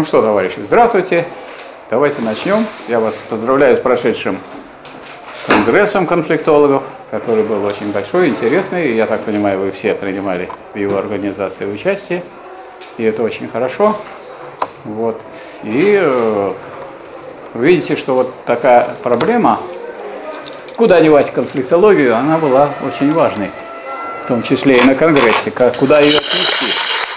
Ну что, товарищи, здравствуйте. Давайте начнем. Я вас поздравляю с прошедшим конгрессом конфликтологов, который был очень большой, интересный. Я так понимаю, вы все принимали в его организации участие. И это очень хорошо. Вот. И видите, что вот такая проблема, куда девать конфликтологию, она была очень важной. В том числе и на конгрессе, куда ее отнести.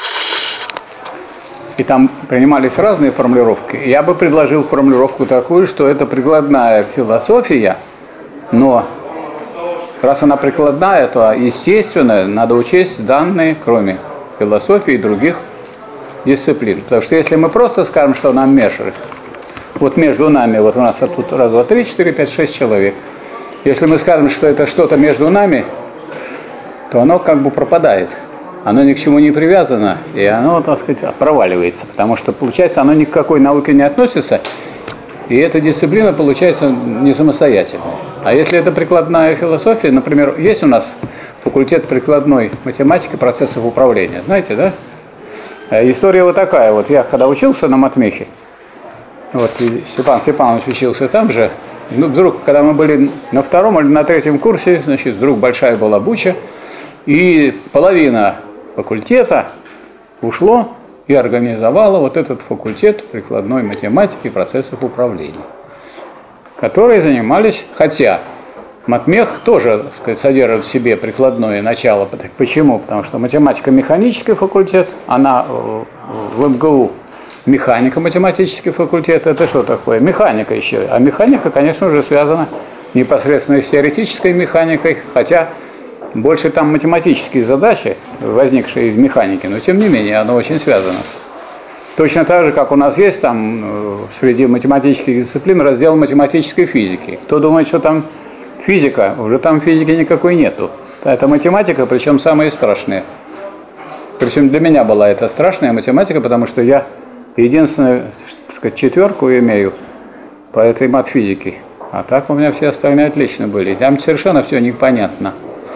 И там принимались разные формулировки. Я бы предложил формулировку такую, что это прикладная философия, но раз она прикладная, то, естественно, надо учесть данные, кроме философии и других дисциплин. Потому что если мы просто скажем, что нам мешает, вот между нами, вот у нас тут раз, два, три, четыре, пять, шесть человек. Если мы скажем, что это что-то между нами, то оно как бы пропадает. Оно ни к чему не привязано, и оно, так сказать, проваливается. Потому что, получается, оно ни к какой науке не относится, и эта дисциплина получается не самостоятельной. А если это прикладная философия, например, есть у нас факультет прикладной математики процессов управления, знаете, да? История вот такая. Вот я когда учился на матмехе, вот и Степан Степанович учился там же, ну, вдруг, когда мы были на втором или на третьем курсе, значит, вдруг большая была буча, и половина факультета ушло и организовало вот этот факультет прикладной математики и процессов управления, которые занимались, хотя матмех тоже, так сказать, содержит в себе прикладное начало. Почему? Потому что математико-механический факультет, она в МГУ механико-математический факультет, это что такое? Механика еще. А механика, конечно же, связана непосредственно с теоретической механикой, хотя больше там математические задачи, возникшие из механики, но тем не менее оно очень связано. Точно так же, как у нас есть там среди математических дисциплин раздел математической физики. Кто думает, что там физика, уже там физики никакой нету. Это математика, причем самая страшная. Причем для меня была это страшная математика, потому что я единственную, так сказать, четверку имею по этой матфизике. А так у меня все остальные отлично были. Там совершенно все непонятно.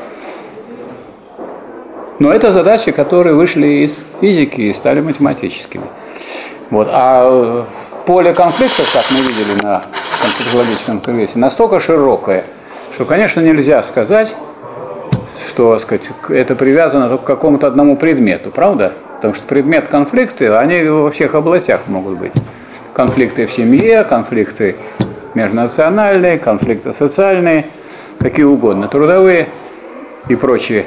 Но это задачи, которые вышли из физики и стали математическими. Вот. А поле конфликтов, как мы видели на конфликтологическом конгрессе, настолько широкое, что, конечно, нельзя сказать, что, сказать, это привязано только к какому-то одному предмету, правда? Потому что предмет конфликты, они во всех областях могут быть. Конфликты в семье, конфликты межнациональные, конфликты социальные, какие угодно, трудовые и прочие.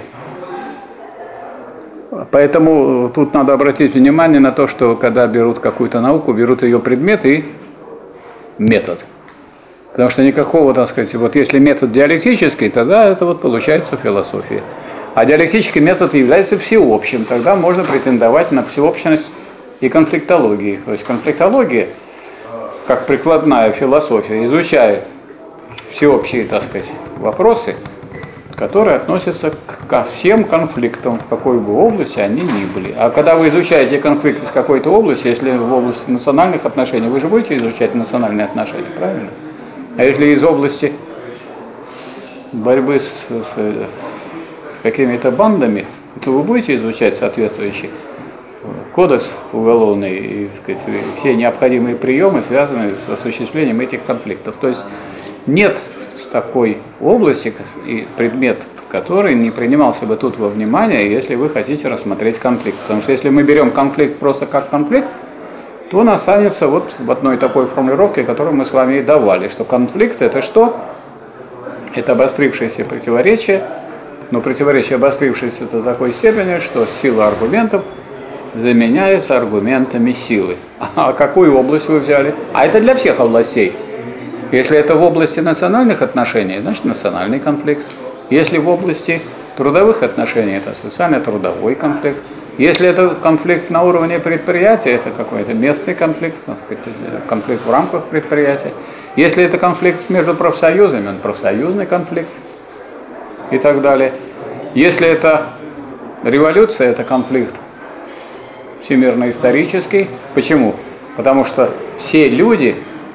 Поэтому тут надо обратить внимание на то, что когда берут какую-то науку, берут ее предмет и метод. Потому что никакого, так сказать, вот если метод диалектический, тогда это вот получается философия. А диалектический метод является всеобщим, тогда можно претендовать на всеобщность и конфликтологии. То есть конфликтология, как прикладная философия, изучает всеобщие, так сказать, вопросы, которые относятся ко всем конфликтам, в какой бы области они ни были. А когда вы изучаете конфликты с какой-то области, если в области национальных отношений, вы же будете изучать национальные отношения, правильно? А если из области борьбы с какими-то бандами, то вы будете изучать соответствующий кодекс уголовный и, так сказать, все необходимые приемы, связанные с осуществлением этих конфликтов. То есть нет такой области и предмет, который не принимался бы тут во внимание, если вы хотите рассмотреть конфликт. Потому что если мы берем конфликт просто как конфликт, то он останется вот в одной такой формулировке, которую мы с вами и давали, что конфликт это что? Это обострившееся противоречие, но противоречие обострившееся до такой степени, что сила аргументов заменяется аргументами силы. А какую область вы взяли? А это для всех областей. Если это в области национальных отношений, значит национальный конфликт. Если в области трудовых отношений, это социально-трудовой конфликт. Если это конфликт на уровне предприятия, это какой-то местный конфликт, так сказать, конфликт в рамках предприятия. Если это конфликт между профсоюзами, он профсоюзный конфликт и так далее. Если это революция, это конфликт всемирно-исторический. Почему? Потому что все люди,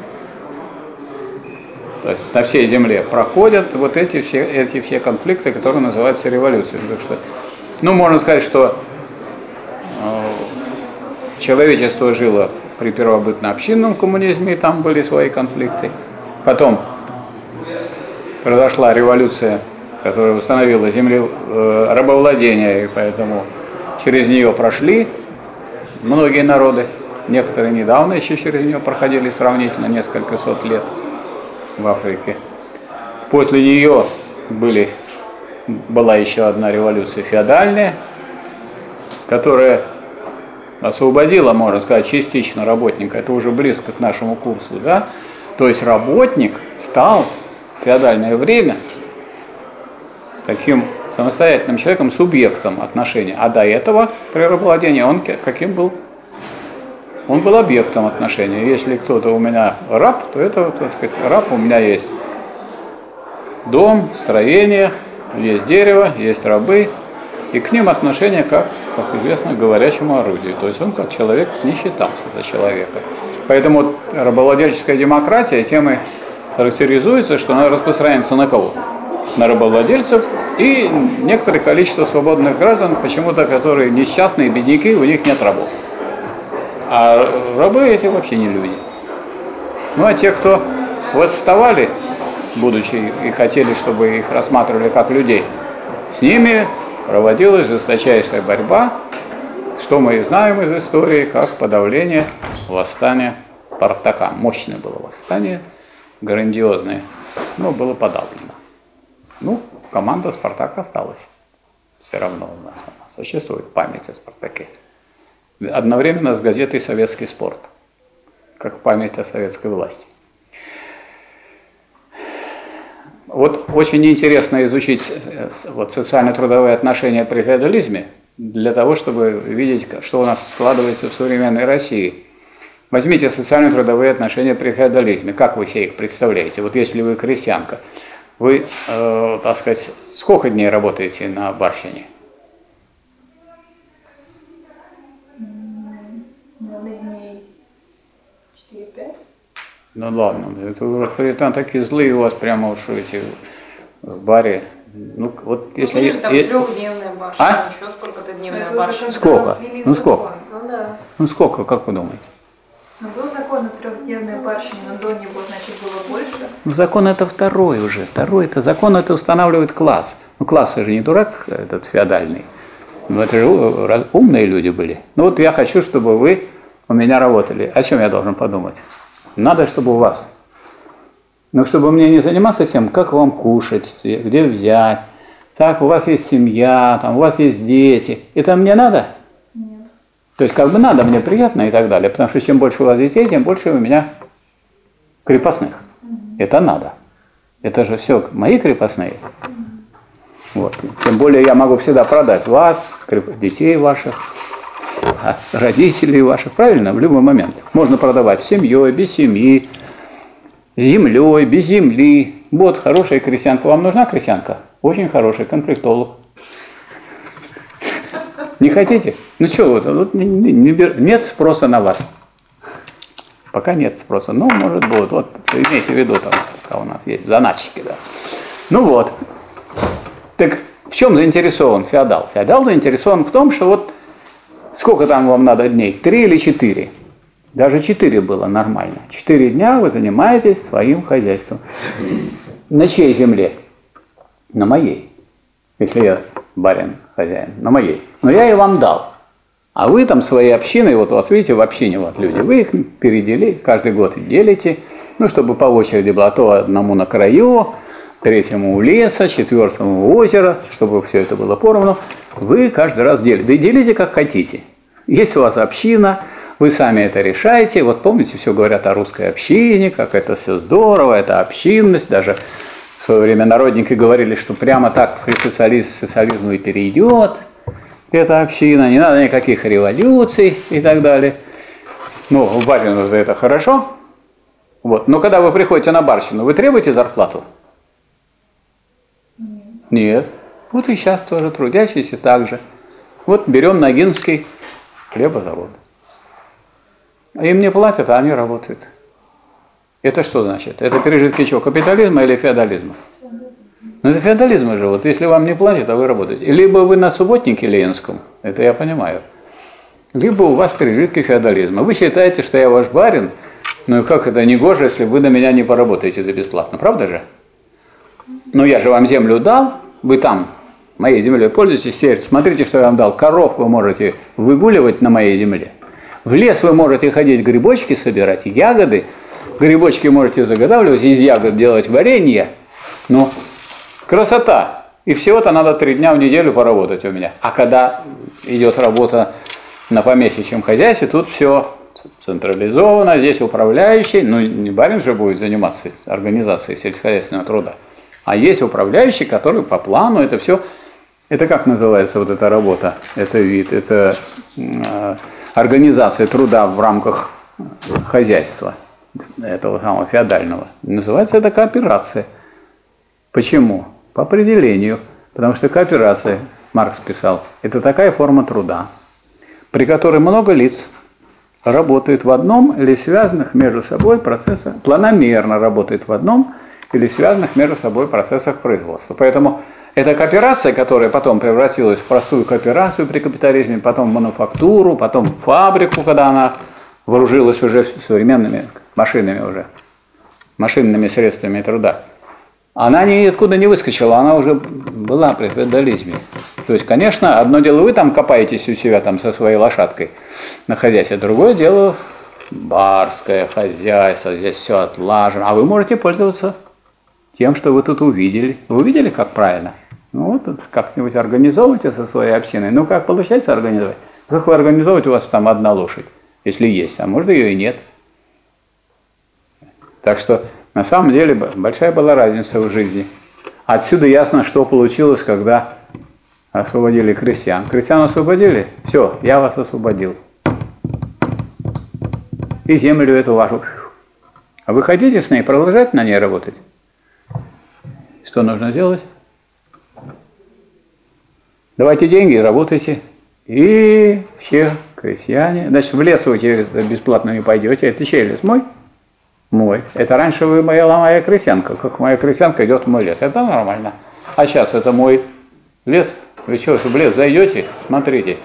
то есть на всей Земле, проходят вот эти все конфликты, которые называются революцией. Потому что, ну, можно сказать, что человечество жило при первобытно-общинном коммунизме, там были свои конфликты. Потом произошла революция, которая установила рабовладение, и поэтому через нее прошли многие народы. Некоторые недавно еще через нее проходили сравнительно несколько сот лет в Африке. После нее была еще одна революция феодальная, которая освободила, можно сказать, частично работника. Это уже близко к нашему курсу, да? То есть работник стал в феодальное время таким самостоятельным человеком, субъектом отношений. А до этого, при рабовладении, он каким был? Он был объектом отношений. Если кто-то у меня раб, то это, так сказать, раб у меня есть дом, строение, есть дерево, есть рабы, и к ним отношение как известно, к говорящему орудию. То есть он как человек не считался за человека. Поэтому рабовладельческая демократия тем и характеризуется, что она распространяется на кого? На рабовладельцев и некоторое количество свободных граждан, почему-то, которые несчастные, бедняки, у них нет рабов. А рабы эти вообще не люди. Ну а те, кто восставали, будучи и хотели, чтобы их рассматривали как людей, с ними проводилась жесточайшая борьба, что мы и знаем из истории, как подавление восстания Спартака. Мощное было восстание, грандиозное, но было подавлено. Ну, команда Спартак осталась. Все равно у нас она существует, память о Спартаке. Одновременно с газетой «Советский спорт», как память о советской власти. Вот очень интересно изучить вот социально-трудовые отношения при феодализме для того, чтобы видеть, что у нас складывается в современной России. Возьмите социально-трудовые отношения при феодализме. Как вы себе их представляете? Вот если вы крестьянка, вы, так сказать, сколько дней работаете на барщине? Дней 4-5. Ну ладно, это там такие злые у вас прямо уж эти в баре. Ну вот если есть там трехдневная барщина, еще сколько-то дневная барщина. Сколько? Ну сколько? Ну да. Ну сколько, как вы думаете? Но был закон о трехдневной барщине, но до него, значит, было больше. Ну закон это второй уже. Второй это закон, это устанавливает класс. Ну класс же не дурак этот феодальный. Ну это же умные люди были. Ну вот я хочу, чтобы вы у меня работали. О чем я должен подумать? Надо, чтобы у вас. Но чтобы мне не заниматься тем, как вам кушать, где взять. Так, у вас есть семья, там, у вас есть дети. Это мне надо? Нет. То есть как бы надо, мне приятно и так далее. Потому что чем больше у вас детей, тем больше у меня крепостных. Это надо. Это же все мои крепостные. Вот. Тем более я могу всегда продать вас, детей ваших, родителей ваших, правильно, в любой момент. Можно продавать с семьей, без семьи, с землей, без земли. Вот хорошая крестьянка. Вам нужна крестьянка? Очень хороший комплектолог. Не хотите? Ну что, вот, нет спроса на вас. Пока нет спроса. Ну, может быть, вот имейте в виду, там, пока у нас есть заначки, да. Ну вот. Так в чем заинтересован феодал? Феодал заинтересован в том, что вот сколько там вам надо дней? 3 или 4? Даже 4 было нормально. 4 дня вы занимаетесь своим хозяйством. На чьей земле? На моей. Если я барин, хозяин, на моей. Но я и вам дал. А вы там свои общины, вот у вас, видите, в общине вот люди, вы их переделили, каждый год делите, ну, чтобы по очереди было то одному на краю, третьему у леса, четвертому у озера, чтобы все это было поровну. Вы каждый раз делите. Да и делите как хотите. Есть у вас община, вы сами это решаете. Вот помните, все говорят о русской общине, как это все здорово, это общинность. Даже в свое время народники говорили, что прямо так при социализму и перейдет эта община, не надо никаких революций и так далее. Ну, у барина это хорошо. Вот. Но когда вы приходите на барщину, вы требуете зарплату? Нет. Вот и сейчас тоже трудящиеся так же. Вот берем Ногинский хлебозавод. Им не платят, а они работают. Это что значит? Это пережитки чего? Капитализма или феодализма? Ну это феодализм же. Вот если вам не платят, а вы работаете. Либо вы на субботнике Ленинском, это я понимаю. либо у вас пережитки феодализма. Вы считаете, что я ваш барин, ну и как это негоже, если вы на меня не поработаете за бесплатно, правда же? Но я же вам землю дал, вы там моей землей пользуетесь, теперь смотрите, что я вам дал. Коров вы можете выгуливать на моей земле. В лес вы можете ходить грибочки собирать, ягоды. Грибочки можете заготавливать, из ягод делать варенье. Ну, красота. И всего-то надо 3 дня в неделю поработать у меня. А когда идет работа на помещичьем хозяйстве, тут все централизовано, здесь управляющий, ну не барин же будет заниматься организацией сельскохозяйственного труда, а есть управляющий, который по плану это все, это как называется вот эта работа, это вид, это организация труда в рамках хозяйства, этого самого феодального. Называется это кооперация. Почему? По определению. Потому что кооперация, Маркс писал, это такая форма труда, при которой много лиц работают в одном или связанных между собой процессах, планомерно работают в одном или связанных между собой процессах производства. Поэтому эта кооперация, которая потом превратилась в простую кооперацию при капитализме, потом в мануфактуру, потом в фабрику, когда она вооружилась уже современными машинами уже, машинными средствами труда, она ниоткуда не выскочила, она уже была при феодализме. То есть, конечно, одно дело вы там копаетесь у себя там со своей лошадкой на хозяйстве, другое дело барское хозяйство, здесь все отлажено, а вы можете пользоваться тем, что вы тут увидели. Вы увидели, как правильно? Ну вот как-нибудь организовывайте со своей общиной. Ну как получается организовать? Как вы организовываете, у вас там одна лошадь, если есть, а может ее и нет. Так что на самом деле большая была разница в жизни. Отсюда ясно, что получилось, когда освободили крестьян. Крестьян освободили? Все, я вас освободил. И землю эту вашу. А вы хотите с ней продолжать на ней работать? Что нужно делать? Давайте деньги, работайте. И все крестьяне. Значит, в лес вы бесплатно не пойдете. Это чей лес? Мой? Мой. Это раньше вы моя крестьянка. Как моя крестьянка идет в мой лес. Это нормально. А сейчас это мой лес. Вы что, в лес зайдете? Смотрите.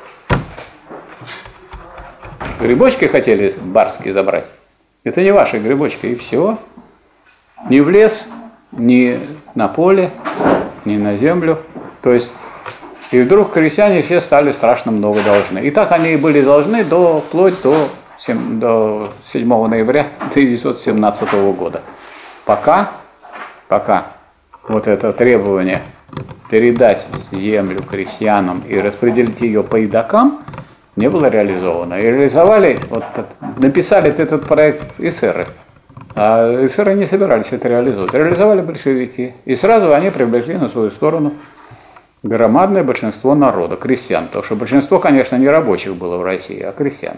Грибочки хотели барские забрать. Это не ваши грибочки. И все. Ни в лес, ни на поле, ни на землю. То есть, и вдруг крестьяне все стали страшно много должны. И так они и были должны вплоть до 7 ноября 1917 года. Пока вот это требование передать землю крестьянам и распределить ее по едокам не было реализовано. И реализовали, написали этот проект эсеры. А эсеры не собирались это реализовать. Реализовали большевики. И сразу они привлекли на свою сторону громадное большинство народа, крестьян. Потому что большинство, конечно, не рабочих было в России, а крестьян.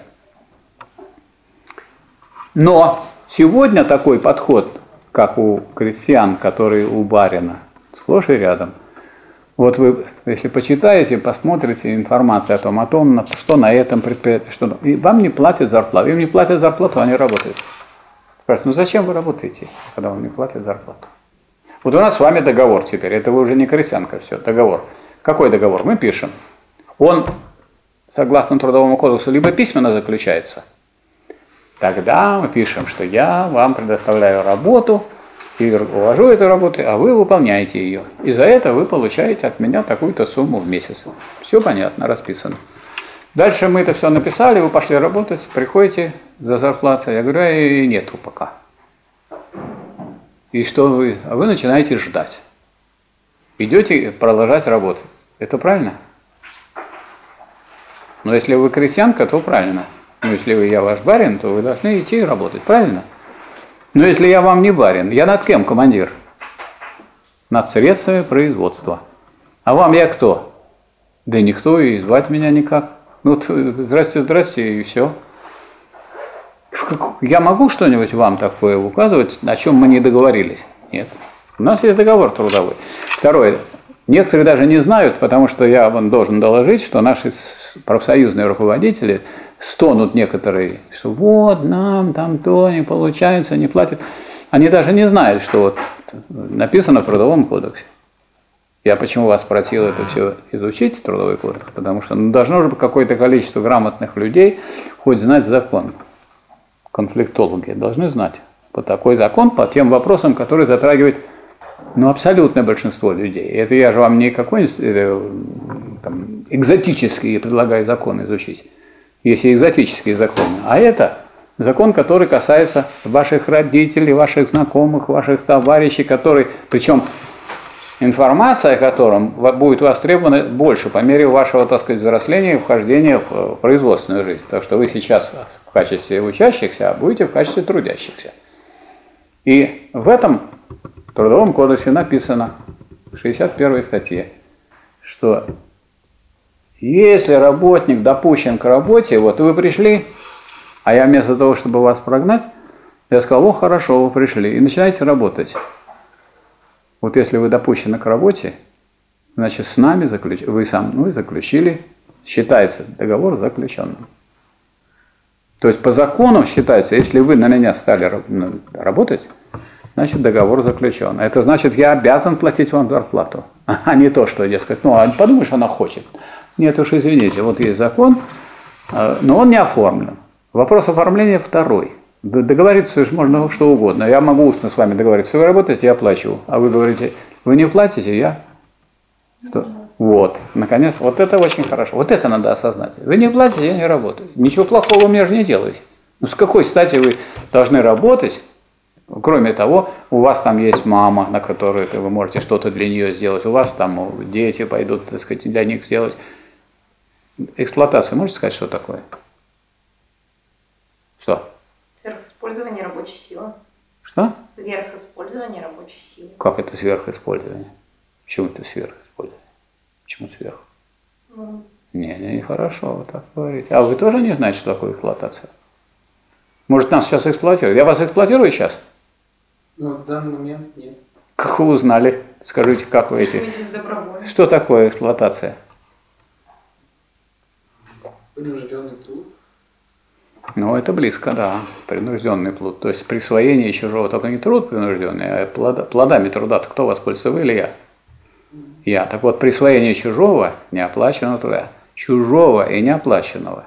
Но сегодня такой подход, как у крестьян, который у барина, сплошь и рядом. Вот вы, если почитаете, посмотрите информацию о том, что на этом предприятии, что и вам не платят зарплату. Им не платят зарплату, они работают. Спрашивают, ну зачем вы работаете, когда вам не платят зарплату? Вот у нас с вами договор теперь, это вы уже не крестьянка, все, договор. Какой договор? Мы пишем. Он, согласно Трудовому кодексу, либо письменно заключается, тогда мы пишем, что я вам предоставляю работу, и увожу эту работу, а вы выполняете ее. И за это вы получаете от меня такую-то сумму в месяц. Все понятно, расписано. Дальше мы это все написали, вы пошли работать, приходите за зарплатой. Я говорю, и нету пока. И что вы? А вы начинаете ждать. Идете продолжать работать. Это правильно? Но если вы крестьянка, то правильно. Но если я ваш барин, то вы должны идти и работать. Правильно? Но если я вам не барин, я над кем командир? Над средствами производства. А вам я кто? Да никто, и звать меня никак. Ну, здрасте, здрасте, и все. Я могу что-нибудь вам такое указывать, о чем мы не договорились? Нет. У нас есть договор трудовой. Второе. Некоторые даже не знают, потому что я вам должен доложить, что наши профсоюзные руководители стонут некоторые, что вот нам там то не получается, не платят. Они даже не знают, что вот написано в Трудовом кодексе. Я почему вас просил это все изучить, трудовой кодекс? Потому что должно же быть какое-то количество грамотных людей хоть знать закон. Конфликтологи должны знать по такой закон, по тем вопросам, которые затрагивают абсолютное большинство людей. Это я же вам не какой-нибудь там, экзотический предлагаю закон изучить. Есть и экзотические законы. А это закон, который касается ваших родителей, ваших знакомых, ваших товарищей, который, причем информация о котором будет востребована больше по мере вашего, так сказать, взросления и вхождения в производственную жизнь. Так что вы сейчас в качестве учащихся, а будете в качестве трудящихся. И в этом Трудовом кодексе написано в 61 статье, что если работник допущен к работе, вот вы пришли, а я вместо того, чтобы вас прогнать, я сказал: о, хорошо, вы пришли, и начинаете работать. Вот если вы допущены к работе, значит, с нами вы со мной заключили, считается договор заключенным. То есть по закону считается, если вы на меня стали работать, значит, договор заключен. Это значит, я обязан платить вам зарплату, а не то, что, дескать, подумаешь, она хочет. Нет уж, извините, вот есть закон, но он не оформлен. Вопрос оформления второй. Договориться можно что угодно. Я могу устно с вами договориться. Вы работаете, я плачу. А вы говорите, вы не платите, я... Что? Вот, наконец, вот это очень хорошо. Вот это надо осознать. Вы не платите, я не работаю. Ничего плохого у меня же не делаете. Ну, с какой стати вы должны работать? Кроме того, у вас там есть мама, на которую вы можете что-то для нее сделать. У вас там дети пойдут, так сказать, для них сделать. Эксплуатация, можете сказать, что такое? Что? Сверхиспользование рабочей силы. Что? Сверхиспользование рабочей силы. Как это сверхиспользование? Почему это сверхиспользование? Почему сверх? Не, хорошо, вы так говорите. А вы тоже не знаете, что такое эксплуатация? Может, нас сейчас эксплуатируют? Я вас эксплуатирую сейчас? В данный момент нет. Как вы узнали? Скажите, как вы эти... Что такое эксплуатация? Принужденный труд. Это близко, да. Принужденный труд. То есть присвоение чужого, только не труд принужденный, а плодами труда-то кто воспользуется, вы или я? Я. Так вот, присвоение чужого, неоплаченного труда. Чужого и неоплаченного.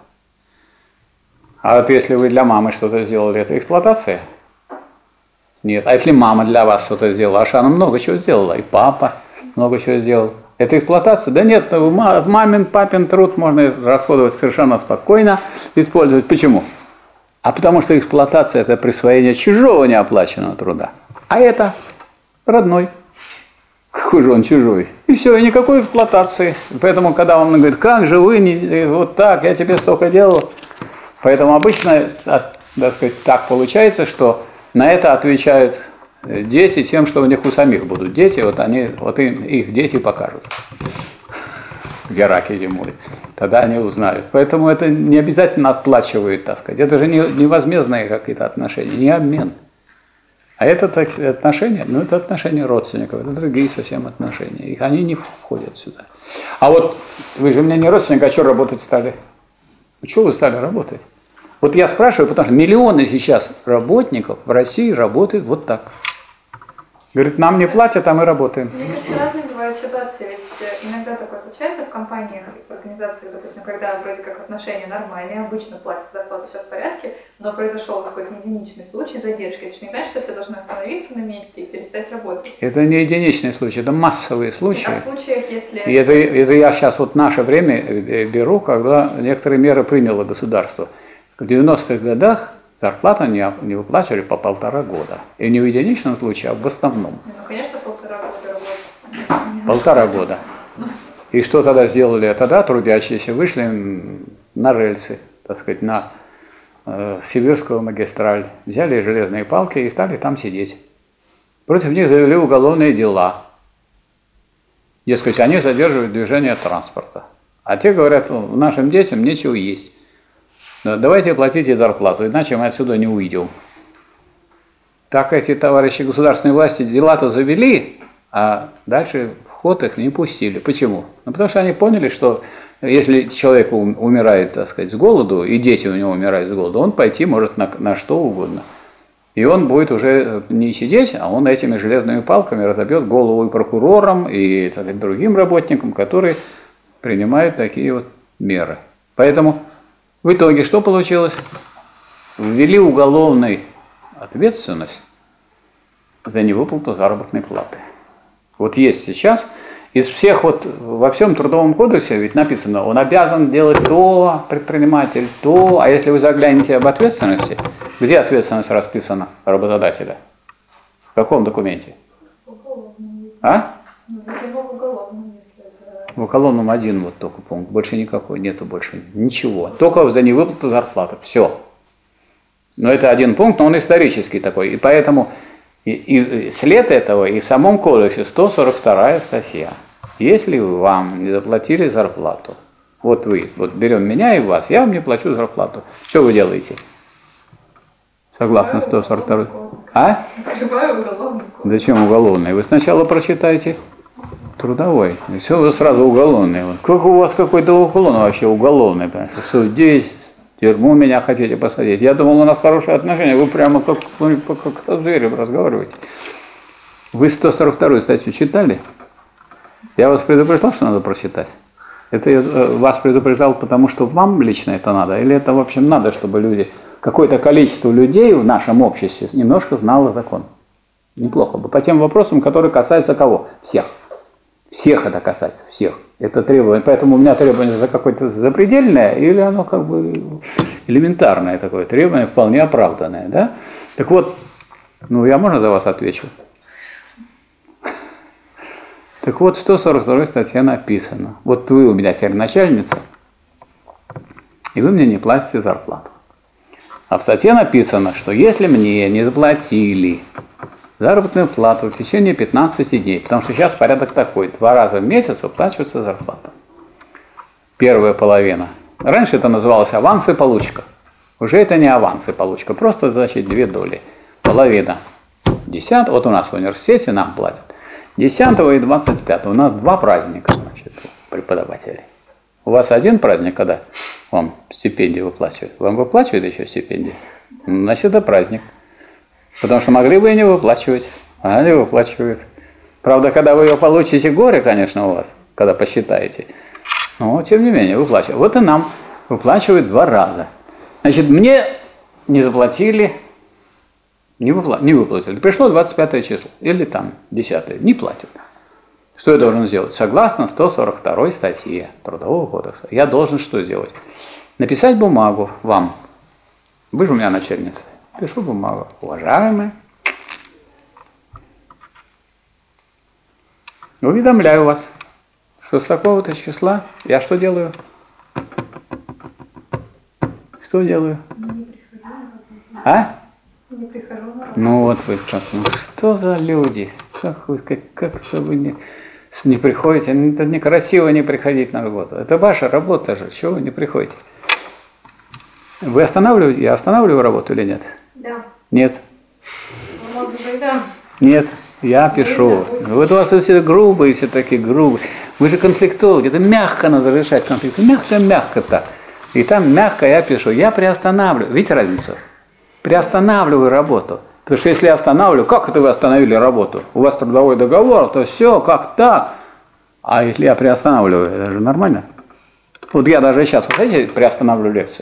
А вот если вы для мамы что-то сделали, это эксплуатация? Нет. А если мама для вас что-то сделала? Аж она много чего сделала. И папа много чего сделал. Это эксплуатация? Да нет, мамин, папин труд можно расходовать совершенно спокойно, использовать. Почему? А потому что эксплуатация – это присвоение чужого неоплаченного труда. А это родной. Какой же он чужой? И все, и никакой эксплуатации. Поэтому, когда он говорит, как же вы, не, вот так, я тебе столько делал. Поэтому обычно, так сказать, так получается, что на это отвечают дети тем, что у них у самих будут дети, вот их дети покажут, где раки зимой. Тогда они узнают. Поэтому это не обязательно отплачивают, так сказать. Это же не возмездные какие-то отношения, не обмен. А это отношения, это отношения родственников, это другие совсем отношения. И они не входят сюда. А вот вы же у меня не родственник, а что работать стали? Чего вы стали работать? Вот я спрашиваю, потому что миллионы сейчас работников в России работают вот так. Говорит, нам не платят, а мы работаем. Мне кажется, разные бывают ситуации, ведь иногда такое случается в компаниях, в организациях, допустим, когда вроде как отношения нормальные, обычно платят зарплату, все в порядке, но произошел какой-то единичный случай, задержки. Это же не значит, что все должны остановиться на месте и перестать работать. Это не единичный случай, это массовые случаи. А в случаях, если... И это я сейчас вот наше время беру, когда некоторые меры приняло государство. В 90-х годах зарплату не выплачивали по 1,5 года. И не в единичном случае, а в основном. Конечно, 1,5 года работать. 1,5 года. И что тогда сделали? Тогда трудящиеся вышли на рельсы, так сказать, на Сибирскую магистраль, взяли железные палки и стали там сидеть. Против них завели уголовные дела. Дескать, они задерживают движение транспорта. А те говорят, нашим детям нечего есть. Давайте платите зарплату, иначе мы отсюда не уйдем. Так эти товарищи государственной власти дела-то завели, а дальше в ход их не пустили. Почему? Потому что они поняли, что если человек умирает, так сказать, с голоду, и дети у него умирают с голоду, он пойти может на что угодно. И он будет уже не сидеть, а он этими железными палками разобьет голову и прокурорам, и так сказать, другим работникам, которые принимают такие вот меры. Поэтому в итоге что получилось? Ввели уголовную ответственность за невыплату заработной платы. Вот есть сейчас, из всех вот, во всем Трудовом кодексе ведь написано, он обязан делать то, предприниматель, то, а если вы заглянете об ответственности, где ответственность расписана работодателя? В каком документе? А? В уголовном один вот только пункт, больше никакой, нету больше ничего. Только за невыплату зарплаты, все. Но это один пункт, но он исторический такой, и поэтому и след этого и в самом кодексе 142 статья. Если вам не заплатили зарплату, вот берем меня и вас, я вам не плачу зарплату, что вы делаете? Согласно 142. А? Открываю уголовный кодекс. Зачем уголовный? Вы сначала прочитайте трудовой. И все, вы сразу уголовный. Как у вас какой-то уклон вообще уголовный? Судить, в тюрьму меня хотите посадить. Я думал, у нас хорошие отношения. Вы прямо как с зверем разговариваете. Вы 142 статью читали? Я вас предупреждал, что надо прочитать? Это я вас предупреждал, потому что вам лично это надо? Или это, в общем, надо, чтобы люди, какое-то количество людей в нашем обществе немножко знало закон? Неплохо бы. По тем вопросам, которые касаются кого? Всех. Всех это касается, всех. Это требование. Поэтому у меня требование за какое-то запредельное, или оно как бы элементарное такое требование, вполне оправданное. Да? Так вот, я можно за вас отвечу? Так вот, в 142 статье написано. Вот вы у меня теперь начальница, и вы мне не платите зарплату. А в статье написано, что если мне не заплатили заработную плату в течение 15 дней, потому что сейчас порядок такой, 2 раза в месяц выплачивается зарплата. Первая половина. Раньше это называлось аванс и получка. Уже это не аванс и получка, просто, значит, 2 доли. Половина 10, вот у нас в университете нам платят. 10 и 25 у нас 2 праздника, значит, преподавателей. У вас один праздник, когда вам стипендию выплачивают? Вам выплачивают еще стипендию? Значит, это праздник. Потому что могли бы и не выплачивать, а они выплачивают. Правда, когда вы ее получите, горе, конечно, у вас, когда посчитаете. Но, тем не менее, выплачивают. Вот и нам выплачивают 2 раза. Значит, мне не заплатили, не выплатили. Пришло 25 число, или там 10, не платят. Что я должен сделать? Согласно 142 статье Трудового кодекса, я должен что сделать? Написать бумагу вам. Вы же у меня начальница. Пишу бумагу. Уважаемые, уведомляю вас, что с такого-то числа я что делаю? Что делаю? А? Не прихожу на работу. Ну вот вы как, что за люди? Как вы не приходите? Это некрасиво не приходить на работу. Это ваша работа же. Чего вы не приходите? Вы останавливаете? Я останавливаю работу или нет? Да. Нет. Ну, может быть, да. Нет. Я пишу. Вот у вас все грубые, все такие грубые. Вы же конфликтологи. Это мягко надо решать конфликты. Мягко так. И там мягко я пишу. Я приостанавливаю. Видите разницу? Приостанавливаю работу. Потому что если я останавливаю, как это вы остановили работу? У вас трудовой договор, то все, как так? А если я приостанавливаю, это же нормально. Вот я даже сейчас, вот знаете, приостанавливаю лекцию.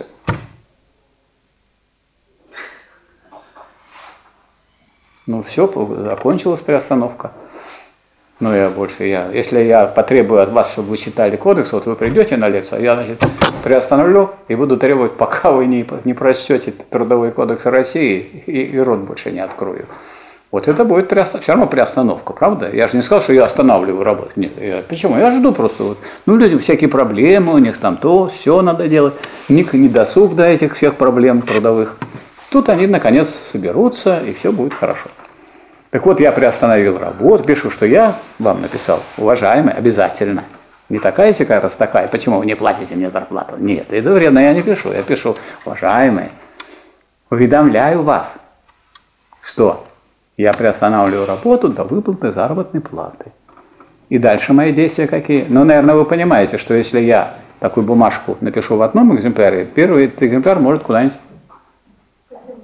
Ну все, закончилась приостановка. Ну если я потребую от вас, чтобы вы читали кодекс, вот вы придете на лекцию, я, значит, приостановлю и буду требовать, пока вы не прочтете Трудовой кодекс России и рот больше не открою. Вот это будет все равно приостановка, правда? Я же не сказал, что я останавливаю работу. Нет, почему? Я жду просто. Вот. Людям всякие проблемы, у них там то, все надо делать. Не досуг до этих всех проблем трудовых. Тут они, наконец, соберутся, и все будет хорошо. Так вот, я приостановил работу, пишу, что я вам написал, уважаемый, обязательно. Не такая-сякая, раз такая, почему вы не платите мне зарплату? Нет, это вредно я не пишу. Я пишу, уважаемые, уведомляю вас, что я приостанавливаю работу до выплаты заработной платы. И дальше мои действия какие? Ну, наверное, вы понимаете, что если я такую бумажку напишу в одном экземпляре, первый экземпляр может куда-нибудь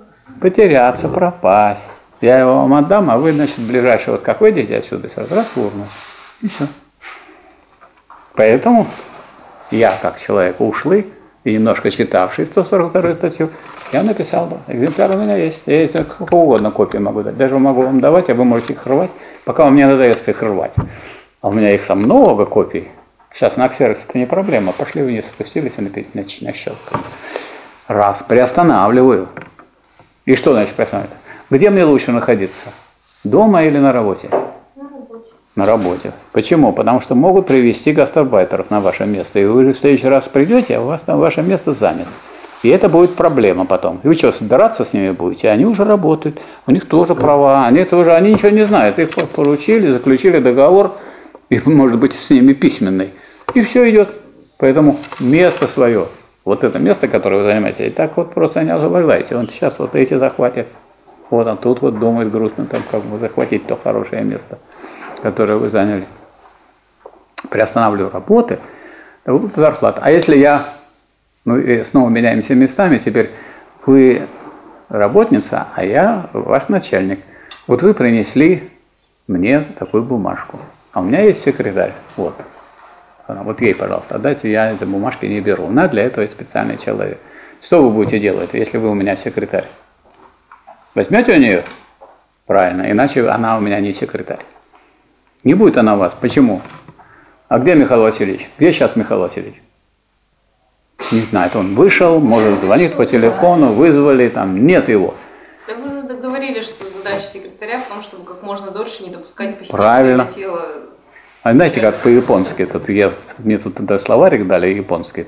потеряться, пропасть. Я его вам отдам, а вы, значит, ближайший, вот как выйдете отсюда, сразу раз в урну. И все. Поэтому я, как человек ушлый и немножко читавший 142 статью, я написал, экземпляр у меня есть. Я если сколько угодно копии могу дать. Даже могу вам давать, а вы можете их рвать, пока вам не надоест их рвать. А у меня их там много копий. Сейчас на ксерокс это не проблема. Пошли вниз, спустились и нащелкали. Раз, приостанавливаю. И что значит приостанавливаю? Где мне лучше находиться? Дома или на работе? На работе. На работе. Почему? Потому что могут привести гастарбайтеров на ваше место. И вы в следующий раз придете, а у вас там ваше место занято. И это будет проблема потом. И вы что, драться с ними будете? Они уже работают, у них тоже права, они ничего не знают. Их поручили, заключили договор, и, может быть, с ними письменный. И все идет. Поэтому место свое, вот это место, которое вы занимаете, и так вот просто не освобождайте. Вот сейчас вот эти захватят. Вот он тут вот думает грустно, там как бы захватить то хорошее место, которое вы заняли. Приостанавливаю работы, то вот зарплата. А если я... Ну и снова меняемся местами, теперь вы работница, а я ваш начальник. Вот вы принесли мне такую бумажку, а у меня есть секретарь, вот. Вот ей, пожалуйста, отдайте, я эти бумажки не беру. У нас для этого есть специальный человек. Что вы будете делать, если вы у меня секретарь? Возьмете у нее? Правильно, иначе она у меня не секретарь. Не будет она у вас. Почему? А где Михаил Васильевич? Где сейчас Михаил Васильевич? Не знает, он вышел, может, звонит по телефону, вызвали, там нет его. Да мы уже договорились, что задача секретаря в том, чтобы как можно дольше не допускать посетителей тела. А знаете, как по-японски, мне тут тогда словарик дали японский,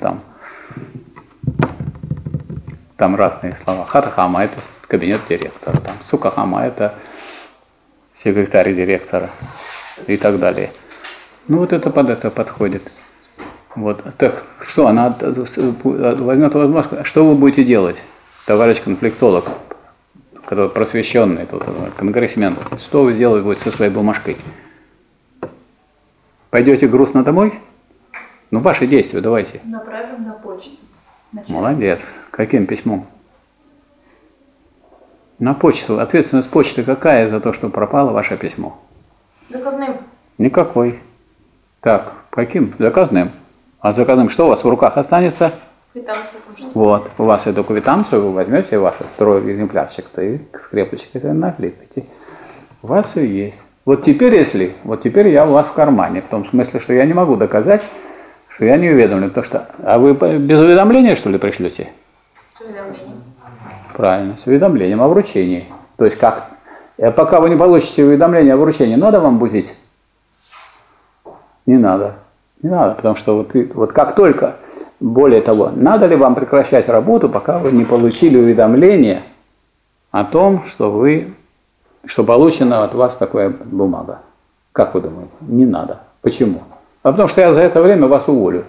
там разные слова. Хатахама – это кабинет директора, там сукахама – это секретарь директора и так далее. Ну вот это под это подходит. Вот. Так что, она возьмет возможность, что вы будете делать, товарищ конфликтолог, который просвещенный, тут, конгрессмен, что вы делать будете со своей бумажкой? Пойдете грустно домой? Ну, ваши действия давайте. Направим на почту. Молодец. Каким письмом? На почту. Ответственность почты какая за то, что пропало ваше письмо? Заказным. Никакой. Так, каким? Заказным. А заказным что у вас в руках останется? Квитанцию. Вот. У вас эту квитанцию вы возьмете, ваш второй экземплярчик-то, и скрепочкой наклеите. У вас все есть. Вот теперь я у вас в кармане. В том смысле, что я не могу доказать, что я не уведомлен. Потому что... А вы без уведомления, что ли, пришлете? С уведомлением. Правильно, с уведомлением о вручении. То есть как? Пока вы не получите уведомление о вручении, надо вам будить? Не надо. Не надо, потому что вот как только, более того, надо ли вам прекращать работу, пока вы не получили уведомление о том, что получена от вас такая бумага. Как вы думаете? Не надо. Почему? А потому что я за это время вас уволю.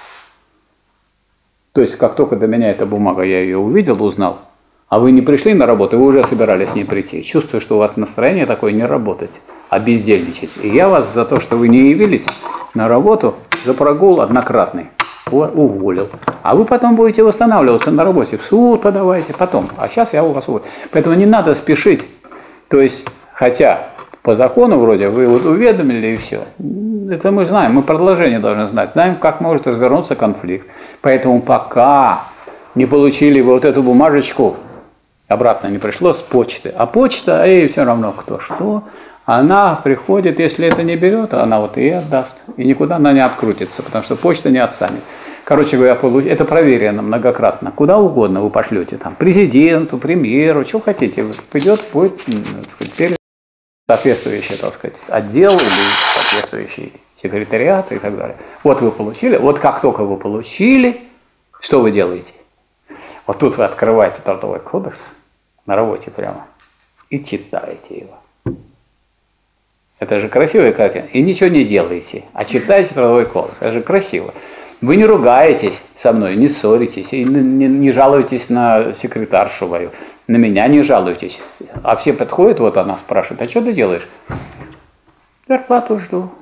То есть, как только до меня эта бумага, я ее увидел, узнал, а вы не пришли на работу, вы уже собирались не прийти. Чувствую, что у вас настроение такое не работать, а бездельничать. И я вас за то, что вы не явились на работу, за прогул однократный уволил. А вы потом будете восстанавливаться на работе, в суд подавайте потом. А сейчас я у вас уволю. Поэтому не надо спешить. То есть, хотя по закону вроде вы вот уведомили и все. Это мы знаем, мы продолжение должны знать. Знаем, как может развернуться конфликт. Поэтому пока не получили вот эту бумажечку, обратно не пришло с почты. А почта, ей все равно кто что. Она приходит, если это не берет, она вот и отдаст. И никуда она не открутится, потому что почта не отстанет. Короче говоря, это проверено многократно. Куда угодно вы пошлете, там, президенту, премьеру, что хотите. Придет, будет соответствующий, так сказать, отдел или соответствующий секретариат и так далее. Вот вы получили, вот как только вы получили, что вы делаете? Вот тут вы открываете Трудовой кодекс на работе прямо и читаете его. Это же красивая картина. И ничего не делаете, а читаете Трудовой кодекс. Это же красиво. Вы не ругаетесь со мной, не ссоритесь, и не жалуетесь на секретаршу мою, на меня не жалуетесь. А все подходят, вот она спрашивает, а что ты делаешь? Зарплату жду.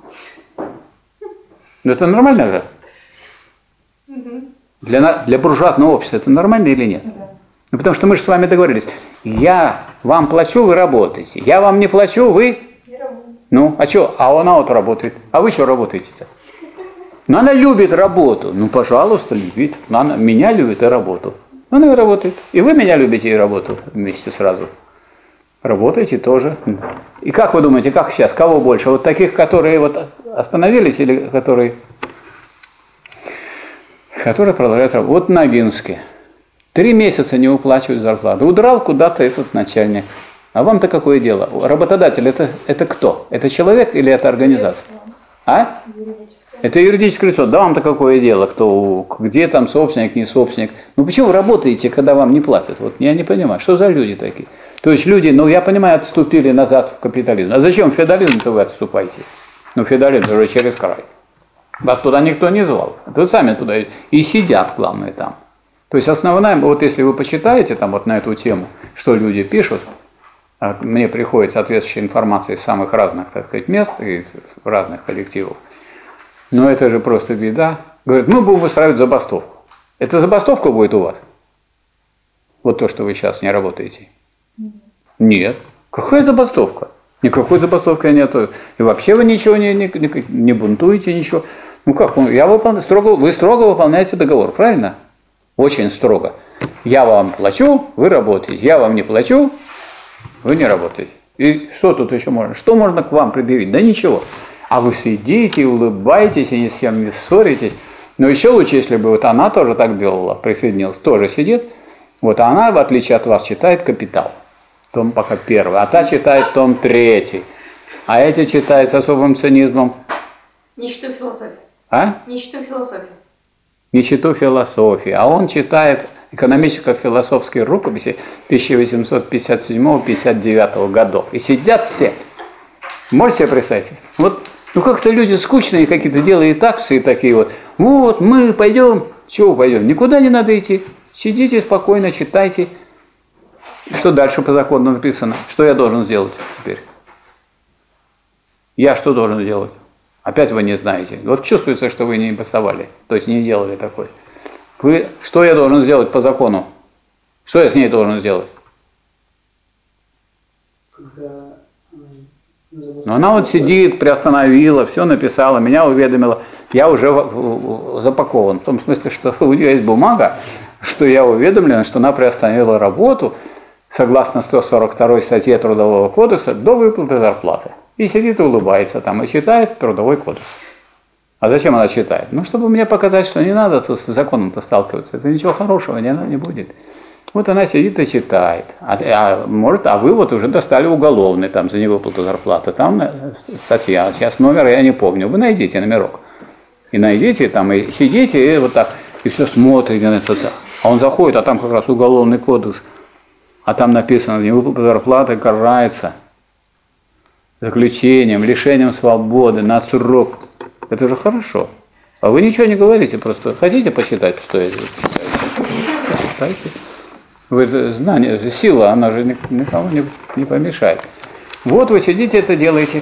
Ну это нормально же? Для буржуазного общества это нормально или нет? Ну, потому что мы же с вами договорились. Я вам плачу, вы работаете. Я вам не плачу, вы... Не работаю. Ну, а что? А она вот работает. А вы что работаете-то? Ну, она любит работу. Ну, пожалуйста, любит. Она меня любит и работу. Она и работает. И вы меня любите и работу вместе сразу. Работаете тоже. И как вы думаете, как сейчас? Кого больше? Вот таких, которые вот остановились или которые продолжают работать? Вот Ногинске. 3 месяца не выплачивают зарплату. Удрал куда-то этот начальник. А вам-то какое дело? Работодатель это кто? Это человек или это организация? А? Юридическое. Это юридическое лицо. Да вам-то какое дело? Кто, где там собственник, не собственник? Ну почему вы работаете, когда вам не платят? Вот я не понимаю. Что за люди такие? То есть люди, ну я понимаю, отступили назад в капитализм. А зачем в феодализм-то вы отступаете? Ну феодализм уже через край. Вас туда никто не звал. Вы сами туда и сидят, главное, там. То есть основная, вот если вы почитаете там вот на эту тему, что люди пишут, мне приходит соответствующая информация из самых разных, так сказать, мест и разных коллективов. Но это же просто беда. Говорят, мы будем устраивать забастовку. Это забастовка будет у вас? Вот то, что вы сейчас не работаете. Нет. Какая забастовка? Никакой забастовки нету. И вообще вы ничего не бунтуете, ничего. Ну как, вы строго выполняете договор, правильно? Очень строго. Я вам плачу, вы работаете. Я вам не плачу, вы не работаете. И что тут еще можно? Что можно к вам предъявить? Да ничего. А вы сидите, улыбаетесь и ни с кем не ссоритесь. Но еще лучше, если бы вот она тоже так делала, присоединилась, тоже сидит. Вот она, в отличие от вас, читает «Капитал». Том пока 1, а та читает том 3. А эти читают с особым цинизмом. Ничту философии. А? Ничту философии. Ничту философии. А он читает экономическо-философские рукописи 1857-59 годов. И сидят все. Можете себе представить? Вот, ну как-то люди скучные какие-то делают акции такие вот. Вот, мы пойдем. Чего пойдем? Никуда не надо идти. Сидите спокойно, читайте. Что дальше по закону написано? Что я должен сделать теперь? Я что должен делать? Опять вы не знаете. Вот чувствуется, что вы не бастовали, то есть не делали такой. Что я должен сделать по закону? Что я с ней должен сделать? Но она вот сидит, приостановила, все написала, меня уведомила. Я уже запакован. В том смысле, что у нее есть бумага, что я уведомлен, что она приостановила работу согласно 142 статье Трудового кодекса до выплаты зарплаты. И сидит и улыбается там, и читает Трудовой кодекс. А зачем она читает? Ну, чтобы мне показать, что не надо с законом-то сталкиваться. Это ничего хорошего не будет. Вот она сидит и читает. А вы вот уже достали уголовный там за невыплату зарплаты. Там статья, сейчас номер я не помню. Вы найдите номерок. И найдите там, и сидите, и вот так, и все смотрите на это. А он заходит, а там как раз уголовный кодекс. А там написано, невыплата зарплаты карается заключением, лишением свободы на срок. Это же хорошо. А вы ничего не говорите, просто хотите почитать, что я здесь читаю? Читайте. Вы знание, сила, она же никому не помешает. Вот вы сидите, это делаете.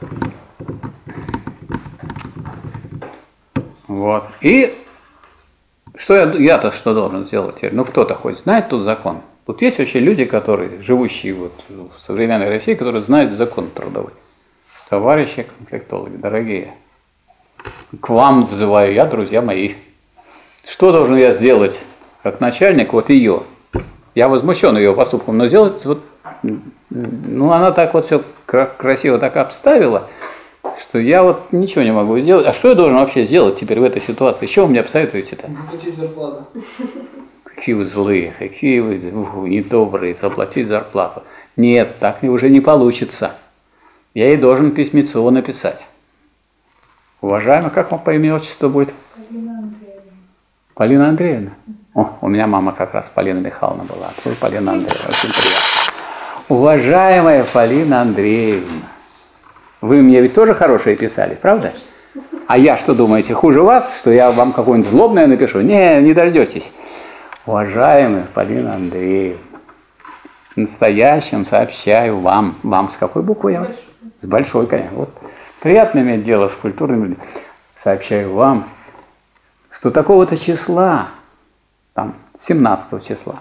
Вот. И что я-то что должен сделать теперь? Ну кто-то хоть знает тут закон? Тут есть вообще люди, которые, живущие вот в современной России, которые знают закон трудовой. Товарищи конфликтологи, дорогие, к вам взываю я, друзья мои. Что должен я сделать как начальник вот ее? Я возмущен ее поступком, но сделать вот, ну она так вот все красиво так обставила, что я вот ничего не могу сделать. А что я должен вообще сделать теперь в этой ситуации? Что вы мне посоветуете-то? Заплатить зарплату. Какие вы злые, какие вы недобрые, заплатить зарплату. Нет, так уже не получится. Я ей должен письмецо написать. Уважаемая, как вам по имени отчеству будет? Полина Андреевна. Полина Андреевна? О, у меня мама как раз Полина Михайловна была, а твой Полина Андреевна. Очень приятно. Уважаемая Полина Андреевна, вы мне ведь тоже хорошее писали, правда? А я что думаете, хуже вас, что я вам какое-нибудь злобное напишу? Не дождетесь. Уважаемая Полина Андреевна, в настоящем сообщаю вам. Вам с какой буквы я? С большой, конечно. Вот. Приятно иметь дело с культурными людьми. Сообщаю вам, что такого-то числа, там, 17 числа,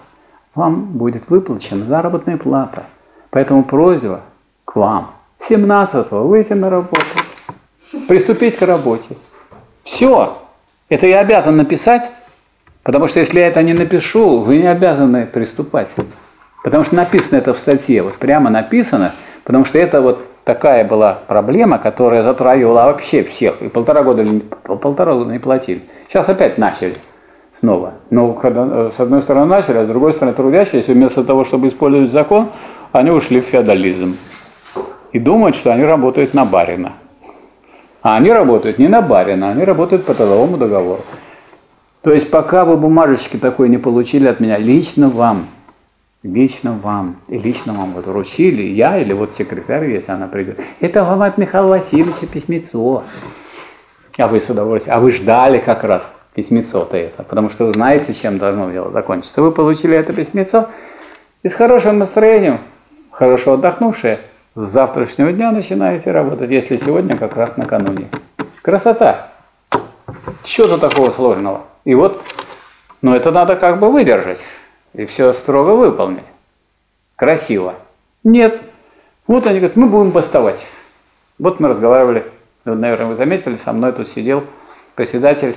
вам будет выплачена заработная плата. Поэтому просьба к вам 17-го выйти на работу, приступить к работе. Все. Это я обязан написать, потому что если я это не напишу, вы не обязаны приступать. Потому что написано это в статье, вот прямо написано, потому что это вот такая была проблема, которая затрагивала вообще всех. И полтора года не платили. Сейчас опять начали снова. Но когда с одной стороны начали, а с другой стороны трудящиеся, вместо того, чтобы использовать закон, они ушли в феодализм. И думают, что они работают на барина. А они работают не на барина, они работают по трудовому договору. То есть пока вы бумажечки такой не получили от меня, лично вам и лично вам вот вручили, я или вот секретарь, если она придет, это вам от Михаила Васильевича письмецо. А вы с удовольствием, а вы ждали как раз письмецо-то это, потому что вы знаете, чем должно дело закончиться. Вы получили это письмецо и с хорошим настроением, хорошо отдохнувшие, с завтрашнего дня начинаете работать, если сегодня как раз накануне. Красота! Чего-то такого сложного. И вот, но это надо как бы выдержать и все строго выполнить. Красиво. Нет. Вот они говорят, мы будем бастовать. Вот мы разговаривали, наверное, вы заметили, со мной тут сидел председатель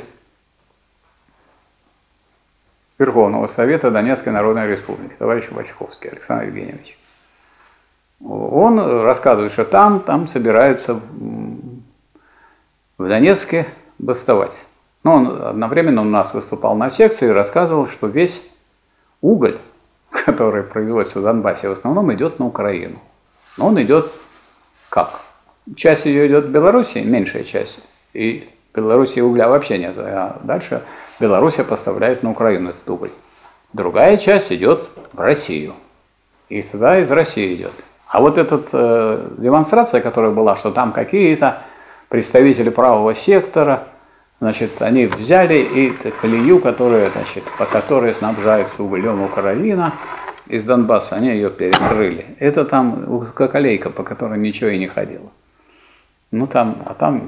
Верховного Совета Донецкой Народной Республики, товарищ Васьковский Александр Евгеньевич. Он рассказывает, что там собираются в Донецке бастовать. Но он одновременно у нас выступал на секции и рассказывал, что весь уголь, который производится в Донбассе, в основном идет на Украину. Но он идет как? Часть ее идет в Белоруссии, меньшая часть. И в Белоруссии угля вообще нет. А дальше Белоруссия поставляет на Украину этот уголь. Другая часть идет в Россию. И туда из России идет. А вот эта демонстрация, которая была, что там какие-то представители правого сектора, значит, они взяли и колею, которая, значит, по которой снабжается углем Украина из Донбасса, они ее перекрыли. Это там узкоколейка, по которой ничего и не ходило. Ну там, а там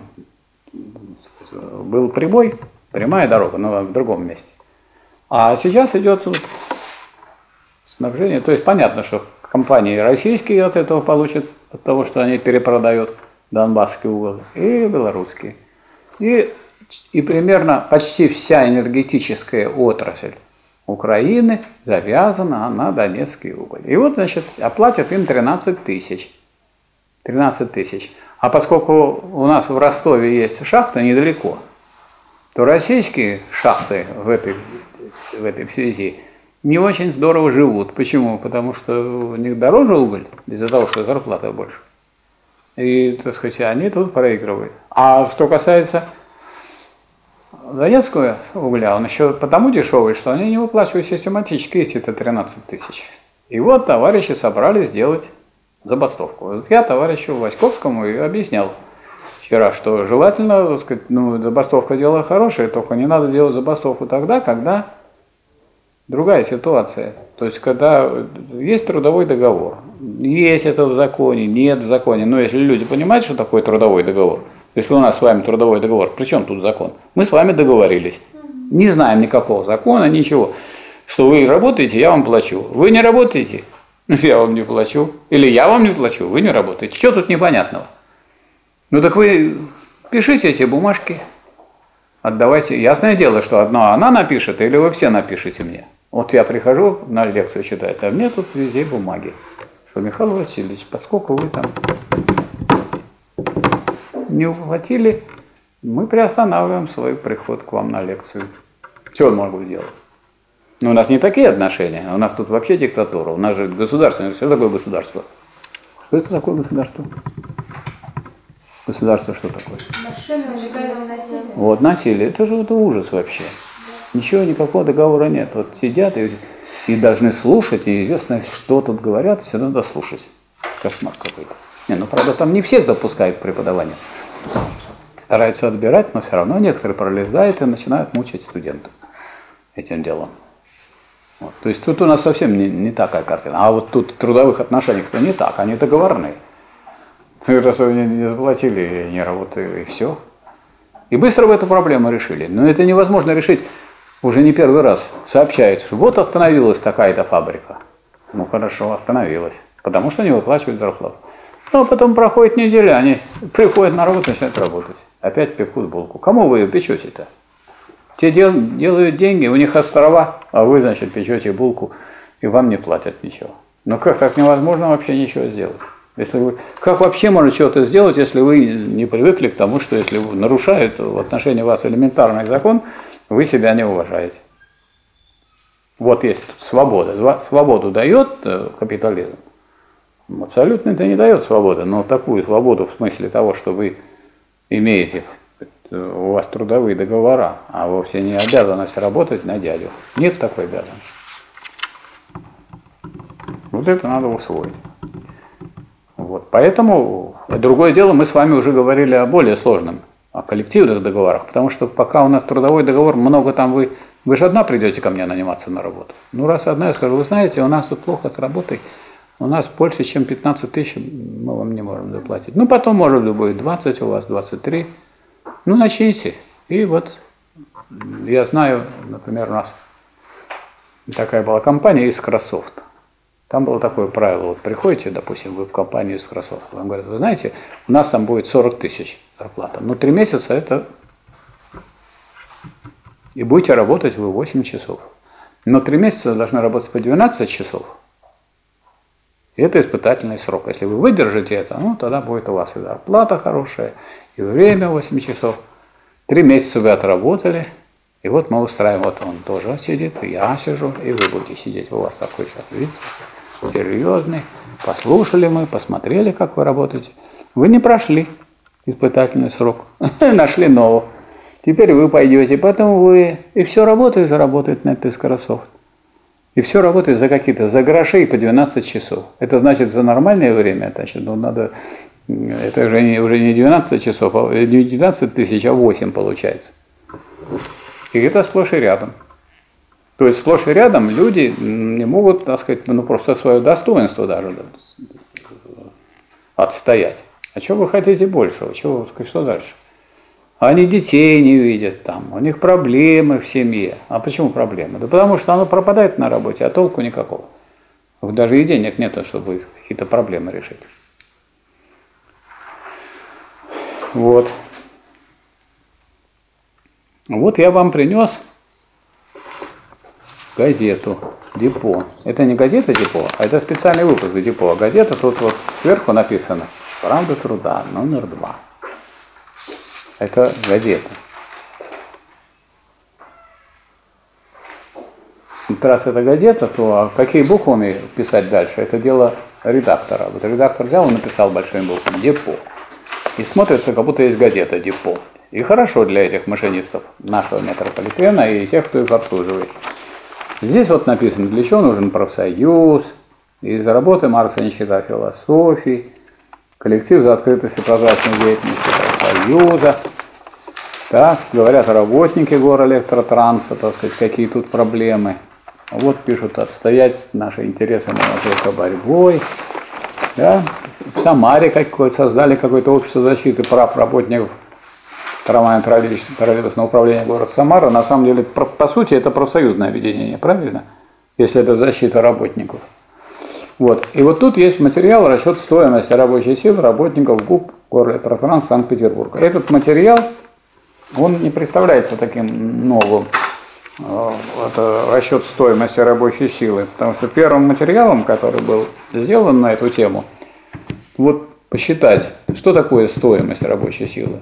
был прибой, прямая дорога, но в другом месте. А сейчас идет снабжение, то есть понятно, что компании российские от этого получат, от того, что они перепродают донбасский уголь, и белорусские. И примерно почти вся энергетическая отрасль Украины завязана на донецкий уголь. И вот, значит, оплатят им 13 тысяч. 13 тысяч. А поскольку у нас в Ростове есть шахта недалеко, то российские шахты в этой связи не очень здорово живут. Почему? Потому что у них дороже уголь, из-за того, что зарплата больше. И, так сказать, они тут проигрывают. А что касается донецкого угля, он еще потому дешевый, что они не выплачивают систематически эти-то 13 тысяч. И вот товарищи собрались сделать забастовку. Вот я товарищу Васьковскому и объяснял вчера, что желательно, так сказать, забастовка дело хорошее, только не надо делать забастовку тогда, когда другая ситуация. То есть, когда есть трудовой договор, есть это в законе, нет в законе. Но если люди понимают, что такое трудовой договор, если у нас с вами трудовой договор, при чем тут закон? Мы с вами договорились. Не знаем никакого закона, ничего. Что вы работаете, я вам плачу. Вы не работаете, я вам не плачу. Или я вам не плачу, вы не работаете. Что тут непонятного? Ну так вы пишите эти бумажки, отдавайте. Ясное дело, что одно она напишет, или вы все напишите мне. Вот я прихожу на лекцию читать, а мне тут везде бумаги. Что, Михаил Васильевич, поскольку вы там не ухватили, мы приостанавливаем свой приход к вам на лекцию. Что он может делать? Но у нас не такие отношения, у нас тут вообще диктатура. У нас же государство. Что такое государство? Что это такое государство? Государство что такое? Вот насилие. Это же это ужас вообще. Ничего, никакого договора нет. Вот сидят и должны слушать, и известно, что тут говорят, все надо слушать. Кошмар какой-то. Не, ну правда, там не всех допускают к преподаванию. Стараются отбирать, но все равно некоторые пролезают и начинают мучить студентов этим делом. Вот. То есть тут у нас совсем не такая картина. А вот тут в трудовых отношениях-то не так, они договорные. Раз вы не заплатили, я не работаю, и все. И быстро вы эту проблему решили. Но это невозможно решить. уже не первый раз сообщают, что вот остановилась такая-то фабрика. Ну хорошо, остановилась, потому что не выплачивают зарплату. Ну а потом проходит неделя, они приходят на работу, начинают работать. Опять пекут булку. Кому вы ее печете-то? Те делают деньги, у них острова, а вы, значит, печете булку, и вам не платят ничего. Но как так невозможно вообще ничего сделать? Если вы, как вообще можно что-то сделать, если вы не привыкли к тому, что если нарушают в отношении вас элементарный закон, вы себя не уважаете? Вот есть свобода. Свободу дает капитализм? Абсолютно это не дает свободы, но такую свободу в смысле того, что вы имеете, у вас трудовые договора, а вовсе не обязанность работать на дядю. Нет такой обязанности. Вот это надо усвоить. Вот. Поэтому, другое дело, мы с вами уже говорили о более сложном, о коллективных договорах, потому что пока у нас трудовой договор, много там вы же одна придете ко мне наниматься на работу. Ну, раз одна, я скажу, вы знаете, у нас тут плохо с работой, у нас больше, чем 15 тысяч мы вам не можем заплатить. Ну, потом, может быть, будет 20, у вас 23. Ну, начните. И вот, я знаю, например, у нас такая была компания Искрософт. Там было такое правило, вот приходите, допустим, вы в компанию Искрософт, вам говорят, вы знаете, у нас там будет 40 тысяч зарплата, но 3 месяца это... И будете работать вы 8 часов. Но 3 месяца должны работать по 12 часов. И это испытательный срок. Если вы выдержите это, ну тогда будет у вас и зарплата хорошая, и время 8 часов. 3 месяца вы отработали, и вот мы устраиваем, вот он тоже сидит, и я сижу, и вы будете сидеть. У вас такой сейчас, видите, серьезный. Послушали мы, посмотрели, как вы работаете. Вы не прошли испытательный срок, нашли нового. Теперь вы пойдете, потом вы... И все работает на этой Искрософт. И все работает за какие-то, за гроши по 12 часов. Это значит за нормальное время, значит, ну надо... Это же уже не 12 часов, а не 12 тысяч, а 8 получается. И это сплошь и рядом. То есть сплошь и рядом люди не могут, так сказать, ну просто свое достоинство даже отстоять. А что вы хотите большего? Что дальше? Они детей не видят там, у них проблемы в семье. А почему проблемы? Да потому что оно пропадает на работе, а толку никакого. Даже и денег нет, чтобы какие-то проблемы решить. Вот. Вот я вам принес газету «Депо». Это не газета «Депо», а это специальный выпуск «Депо». А газета тут вот сверху написано «Правда труда, номер 2». Это газета. Раз это газета, то какие буквами писать дальше? Это дело редактора. Вот редактор взял и написал большими буквами «Депо». И смотрится, как будто есть газета «Депо». И хорошо для этих машинистов нашего метрополитена и тех, кто их обслуживает. Здесь вот написано, для чего нужен профсоюз, из работы Маркса не считая философии, коллектив за открытость и прозрачность деятельности профсоюза. Так, говорят работники Горэлектротранса, так сказать, какие тут проблемы. Вот пишут, отстоять наши интересы только борьбой. Да? В Самаре создали какое-то общество защиты прав работников трамвайно-троллейбусного управления города Самара. На самом деле, по сути, это профсоюзное объединение, правильно? Если это защита работников. Вот. И вот тут есть материал «Расчет стоимости рабочей силы работников ГУП Горэлектротранс Санкт-Петербурга». Этот материал, он не представляется таким новым. Это расчет стоимости рабочей силы. Потому что первым материалом, который был сделан на эту тему, вот посчитать, что такое стоимость рабочей силы.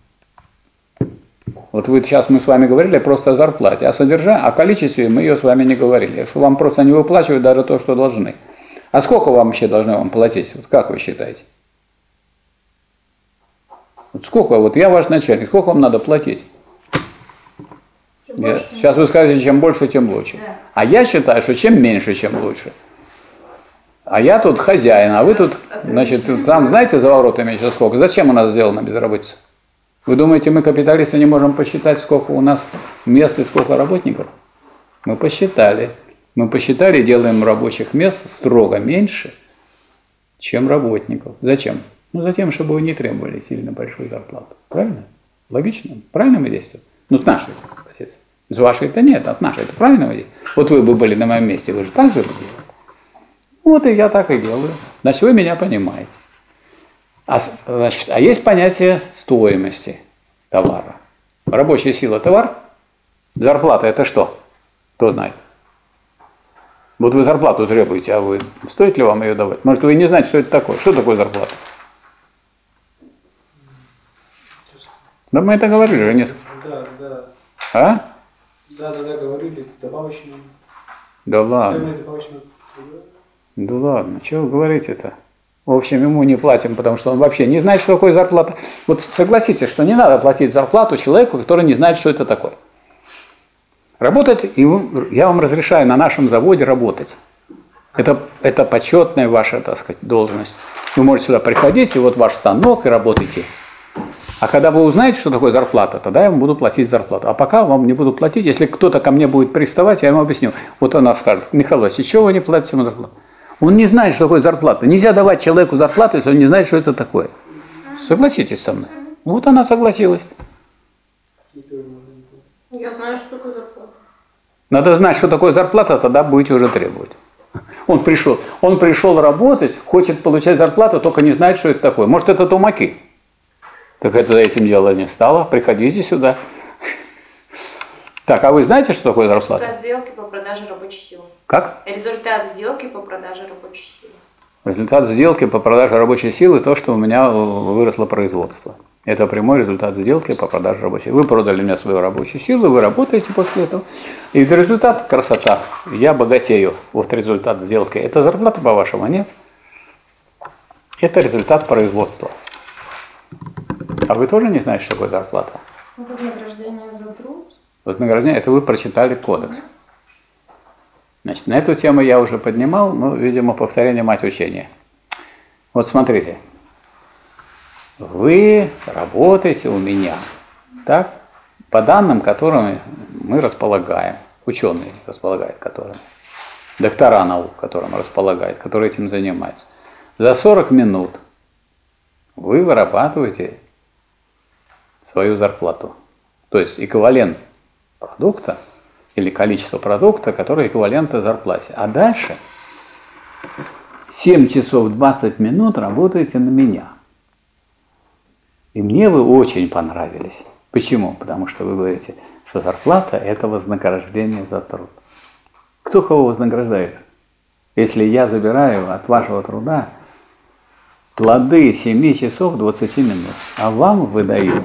Вот сейчас мы с вами говорили просто о зарплате, о количестве мы ее с вами не говорили, что вам просто не выплачивают даже то, что должны. А сколько вам вообще должны вам платить? Вот как вы считаете? Вот сколько, вот я ваш начальник, сколько вам надо платить? Сейчас вы скажете, чем больше, тем лучше. Да. А я считаю, что чем меньше, чем лучше. А я тут хозяин, а вы тут, значит, там, знаете, за воротами сейчас сколько? Зачем у нас сделана безработица? Вы думаете, мы, капиталисты, не можем посчитать, сколько у нас мест и сколько работников? Мы посчитали. Мы посчитали, делаем рабочих мест строго меньше, чем работников. Зачем? Ну, затем, чтобы вы не требовали сильно большую зарплату. Правильно? Логично? Правильно мы действуем? Ну, с нашей позиции. С вашей-то нет, а с нашей-то правильно вы делаете? Вот вы бы были на моем месте, вы же так же бы делали. Вот и я так и делаю. Значит, вы меня понимаете. А есть понятие стоимости товара. Рабочая сила – товар. Зарплата – это что? Кто знает? Вот вы зарплату требуете, а вы стоит ли вам ее давать? Может, вы не знаете, что это такое? Что такое зарплата? Да мы это говорили же несколько. Да. А? Да, говорили, добавочные. Да ладно. Да ладно, чего вы говорите-то? В общем, ему не платим, потому что он вообще не знает, что такое зарплата. Вот согласитесь, что не надо платить зарплату человеку, который не знает, что это такое. Работать, я вам разрешаю на нашем заводе работать. Это почетная ваша, так сказать, должность. Вы можете сюда приходить, и вот ваш станок, и работайте. А когда вы узнаете, что такое зарплата, тогда я вам буду платить зарплату. А пока вам не буду платить. Если кто-то ко мне будет приставать, я ему объясню. Вот она скажет: Михаил Васильевич, чего вы не платите ему зарплату? Он не знает, что такое зарплата. Нельзя давать человеку зарплату, если он не знает, что это такое. Согласитесь со мной. Вот она согласилась. Я знаю, что такое зарплата. Надо знать, что такое зарплата, тогда будете уже требовать. Он пришел работать, хочет получать зарплату, только не знает, что это такое. Может, это тумаки? Так это за этим дело не стало. Приходите сюда. Так, а вы знаете, что такое зарплата? Результат сделки по продаже рабочей силы. Как? Результат сделки по продаже рабочей силы. Результат сделки по продаже рабочей силы – то, что у меня выросло производство. Это прямой результат сделки по продаже рабочей силы. Вы продали мне свою рабочую силу, вы работаете после этого. И результат – красота. Я богатею. Вот результат сделки. Это зарплата, по-вашему, нет? Это результат производства. А вы тоже не знаете, что такое зарплата? Вознаграждение за труд. Вознаграждение – это вы прочитали кодекс. Значит, на эту тему я уже поднимал, но, видимо, повторение мать учения. Вот смотрите. Вы работаете у меня, так? По данным, которыми мы располагаем, ученые располагают которыми, доктора наук, которым располагают, которые этим занимаются. За 40 минут вы вырабатываете свою зарплату. То есть эквивалент продукта или количество продукта, которое эквивалентно зарплате. А дальше 7 часов 20 минут работаете на меня. И мне вы очень понравились. Почему? Потому что вы говорите, что зарплата – это вознаграждение за труд. Кто кого вознаграждает? Если я забираю от вашего труда плоды 7 часов 20 минут, а вам выдаю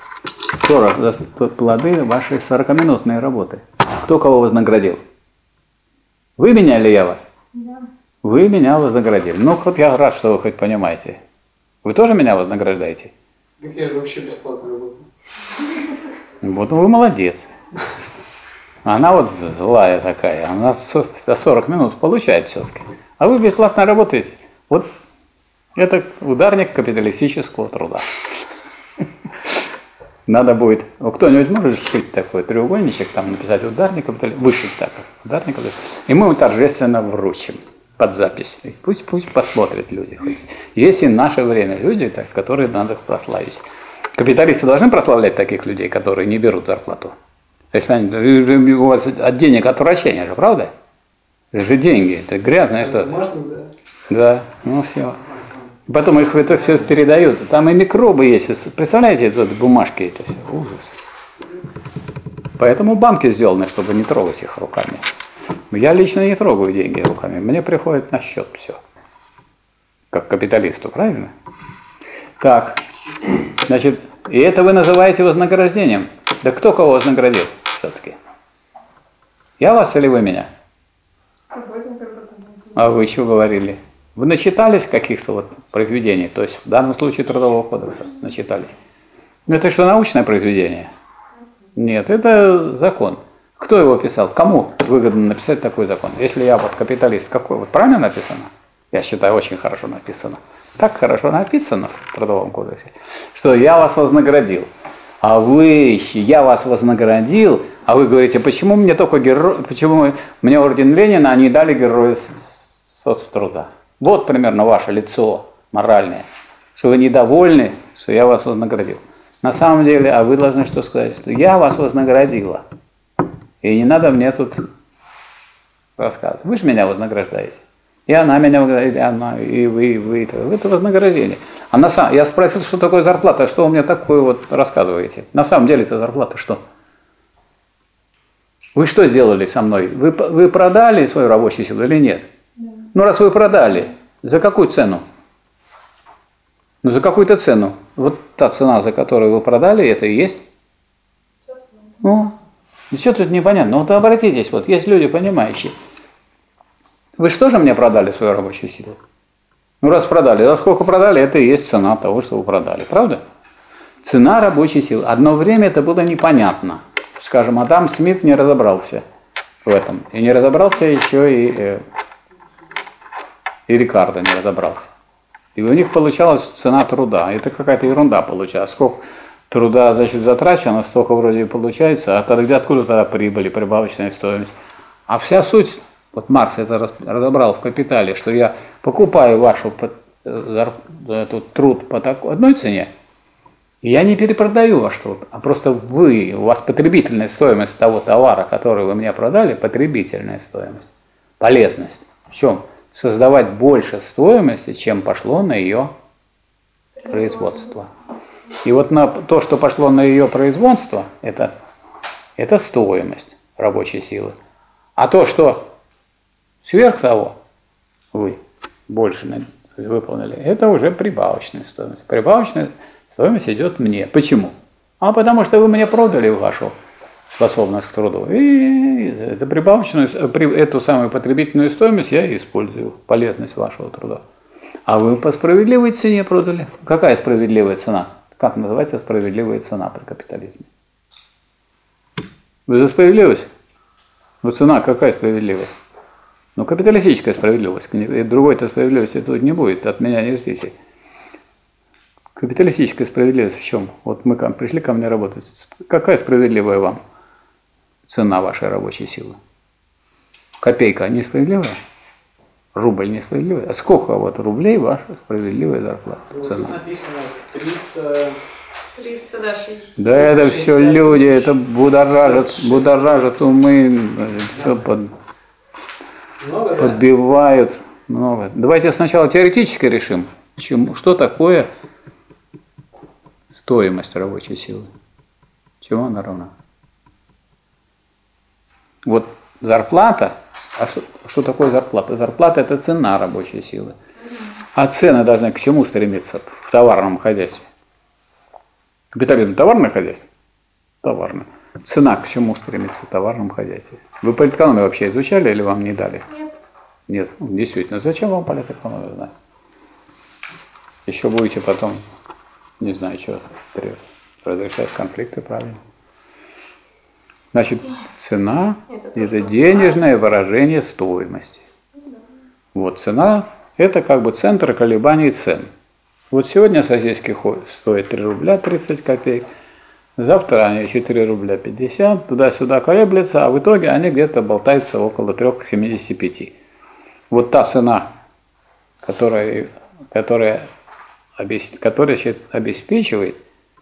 40 плоды вашей 40-минутной работы. Кто кого вознаградил? Вы меня или я вас? Да. Вы меня вознаградили. Ну, хоть я рад, что вы хоть понимаете. Вы тоже меня вознаграждаете? Так я же вообще бесплатно работаю. Вот вы молодец. Она вот злая такая, она за 40 минут получает все-таки. А вы бесплатно работаете. Вот это ударник капиталистического труда. Надо будет, кто-нибудь может сшить такой треугольничек, там написать ударник капиталистического, вышить так, ударник капиталистического. И мы его торжественно вручим под запись. Пусть посмотрят люди. Хоть. Есть и в наше время люди, так, которые надо прославить. Капиталисты должны прославлять таких людей, которые не берут зарплату. Если они, у вас от денег отвращение же, правда? Это же деньги, это грязное что-то. Бумажник, да. Да, ну все. Потом их это все передают. Там и микробы есть. Представляете, это бумажки, это все ужас. Поэтому банки сделаны, чтобы не трогать их руками. Я лично не трогаю деньги руками. Мне приходит на счет все. Как капиталисту, правильно? Так, значит, и это вы называете вознаграждением. Да кто кого вознаградил все-таки? Я вас или вы меня? А вы еще говорили? Вы начитались каких-то вот произведений, то есть в данном случае Трудового кодекса начитались. Ну это что, научное произведение? Нет, это закон. Кто его писал? Кому выгодно написать такой закон? Если я вот капиталист, какой? Вот правильно написано? Я считаю, очень хорошо написано. Так хорошо написано в Трудовом кодексе, что я вас вознаградил. А вы, я вас вознаградил, а вы говорите, почему мне только герой, почему мне орден Ленина, а не дали героя соцтруда? Вот примерно ваше лицо моральное, что вы недовольны, что я вас вознаградил. На самом деле, а вы должны что сказать? Что я вас вознаградила. И не надо мне тут рассказывать. Вы же меня вознаграждаете. И она меня вознаграждает, и она, и вы. Это вознаграждение. Я спросил, что такое зарплата, что вы мне такое вот рассказываете? На самом деле это зарплата что? Вы что сделали со мной? Вы продали свою рабочую силу или нет? Да. Ну, раз вы продали, за какую цену? Ну, за какую-то цену. Вот та цена, за которую вы продали, это и есть. Ну, все тут непонятно. Ну, вот обратитесь, вот есть люди понимающие. Вы что же мне продали свою рабочую силу? Ну, раз продали, за сколько продали, это и есть цена того, что вы продали. Правда? Цена рабочей силы. Одно время это было непонятно. Скажем, Адам Смит не разобрался в этом. И не разобрался еще и Рикардо не разобрался. И у них получалась цена труда. Это какая-то ерунда получалась. Сколько труда, значит, затрачено, столько вроде и получается. А тогда откуда тогда прибыль, прибавочная стоимость? А вся суть, вот Маркс это разобрал в «Капитале», что я покупаю вашу этот труд по одной цене, и я не перепродаю ваш труд, а просто у вас потребительная стоимость того товара, который вы мне продали, потребительная стоимость, полезность. В чем? Создавать больше стоимости, чем пошло на ее производство. И вот на то, что пошло на ее производство, это стоимость рабочей силы. А то, что сверх того вы больше выполнили, это уже прибавочная стоимость. Прибавочная стоимость идет мне. Почему? А потому что вы мне продали вашу способность к труду. И эту прибавочную, эту самую потребительную стоимость я использую, полезность вашего труда. А вы по справедливой цене продали. Какая справедливая цена? Как называется справедливая цена при капитализме? Вы за справедливость? Ну цена какая справедливая? Ну капиталистическая справедливость. Другой-то справедливости тут не будет, от меня не ждите. Капиталистическая справедливость в чем? Вот мы пришли ко мне работать. Какая справедливая вам цена вашей рабочей силы? Копейка несправедливая? Рубль несправедливый? А сколько вот рублей ваша справедливая зарплата? Цена? Тут написано 300 даже. Да это все люди, это будоражат умы, все подбивают. Много. Давайте сначала теоретически решим, что такое стоимость рабочей силы. Чему она равна? Вот зарплата, а что такое зарплата? Зарплата – это цена рабочей силы. А цены должны к чему стремиться в товарном хозяйстве? Капитализм – товарное хозяйство? Товарное. Цена к чему стремится в товарном хозяйстве? Вы политэкономию вообще изучали или вам не дали? Нет. Нет, действительно. Зачем вам политэкономию знать? Еще будете потом, не знаю, что разрешать конфликты, правильно? Значит, цена – это денежное выражение стоимости. Вот цена – это как бы центр колебаний цен. Вот сегодня сосиски стоят 3 рубля 30 копеек, завтра они 4 рубля 50, туда-сюда колеблются, а в итоге они где-то болтаются около 3,75. Вот та цена, которая обеспечивает,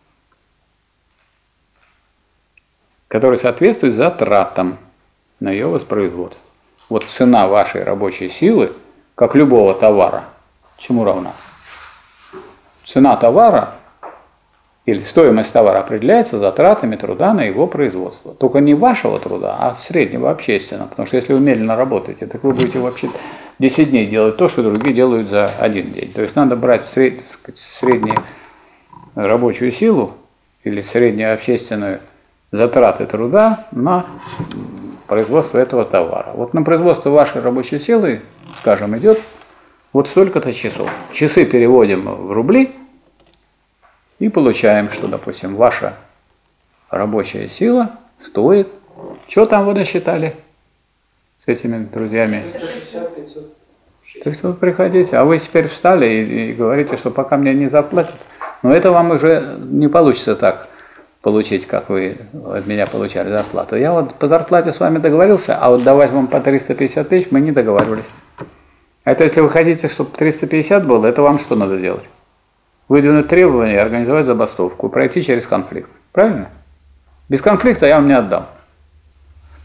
которая соответствует затратам на ее воспроизводство. Вот цена вашей рабочей силы, как любого товара, чему равна? Цена товара или стоимость товара определяется затратами труда на его производство. Только не вашего труда, а среднего общественного. Потому что если вы медленно работаете, так вы будете вообще 10 дней делать то, что другие делают за 1 день. То есть надо брать среднюю рабочую силу или среднюю общественную затраты труда на производство этого товара. Вот на производство вашей рабочей силы, скажем, идет вот столько-то часов. Часы переводим в рубли и получаем, что, допустим, ваша рабочая сила стоит, что там вы насчитали с этими друзьями? 360-500. Так что вы приходите, а вы теперь встали и говорите, что пока мне не заплатят. Но это вам уже не получится так получить, как вы от меня получали зарплату. Я вот по зарплате с вами договорился, а вот давать вам по 350 тысяч мы не договаривались. Это если вы хотите, чтобы 350 было, это вам что надо делать? Выдвинуть требования, организовать забастовку, пройти через конфликт. Правильно? Без конфликта я вам не отдам.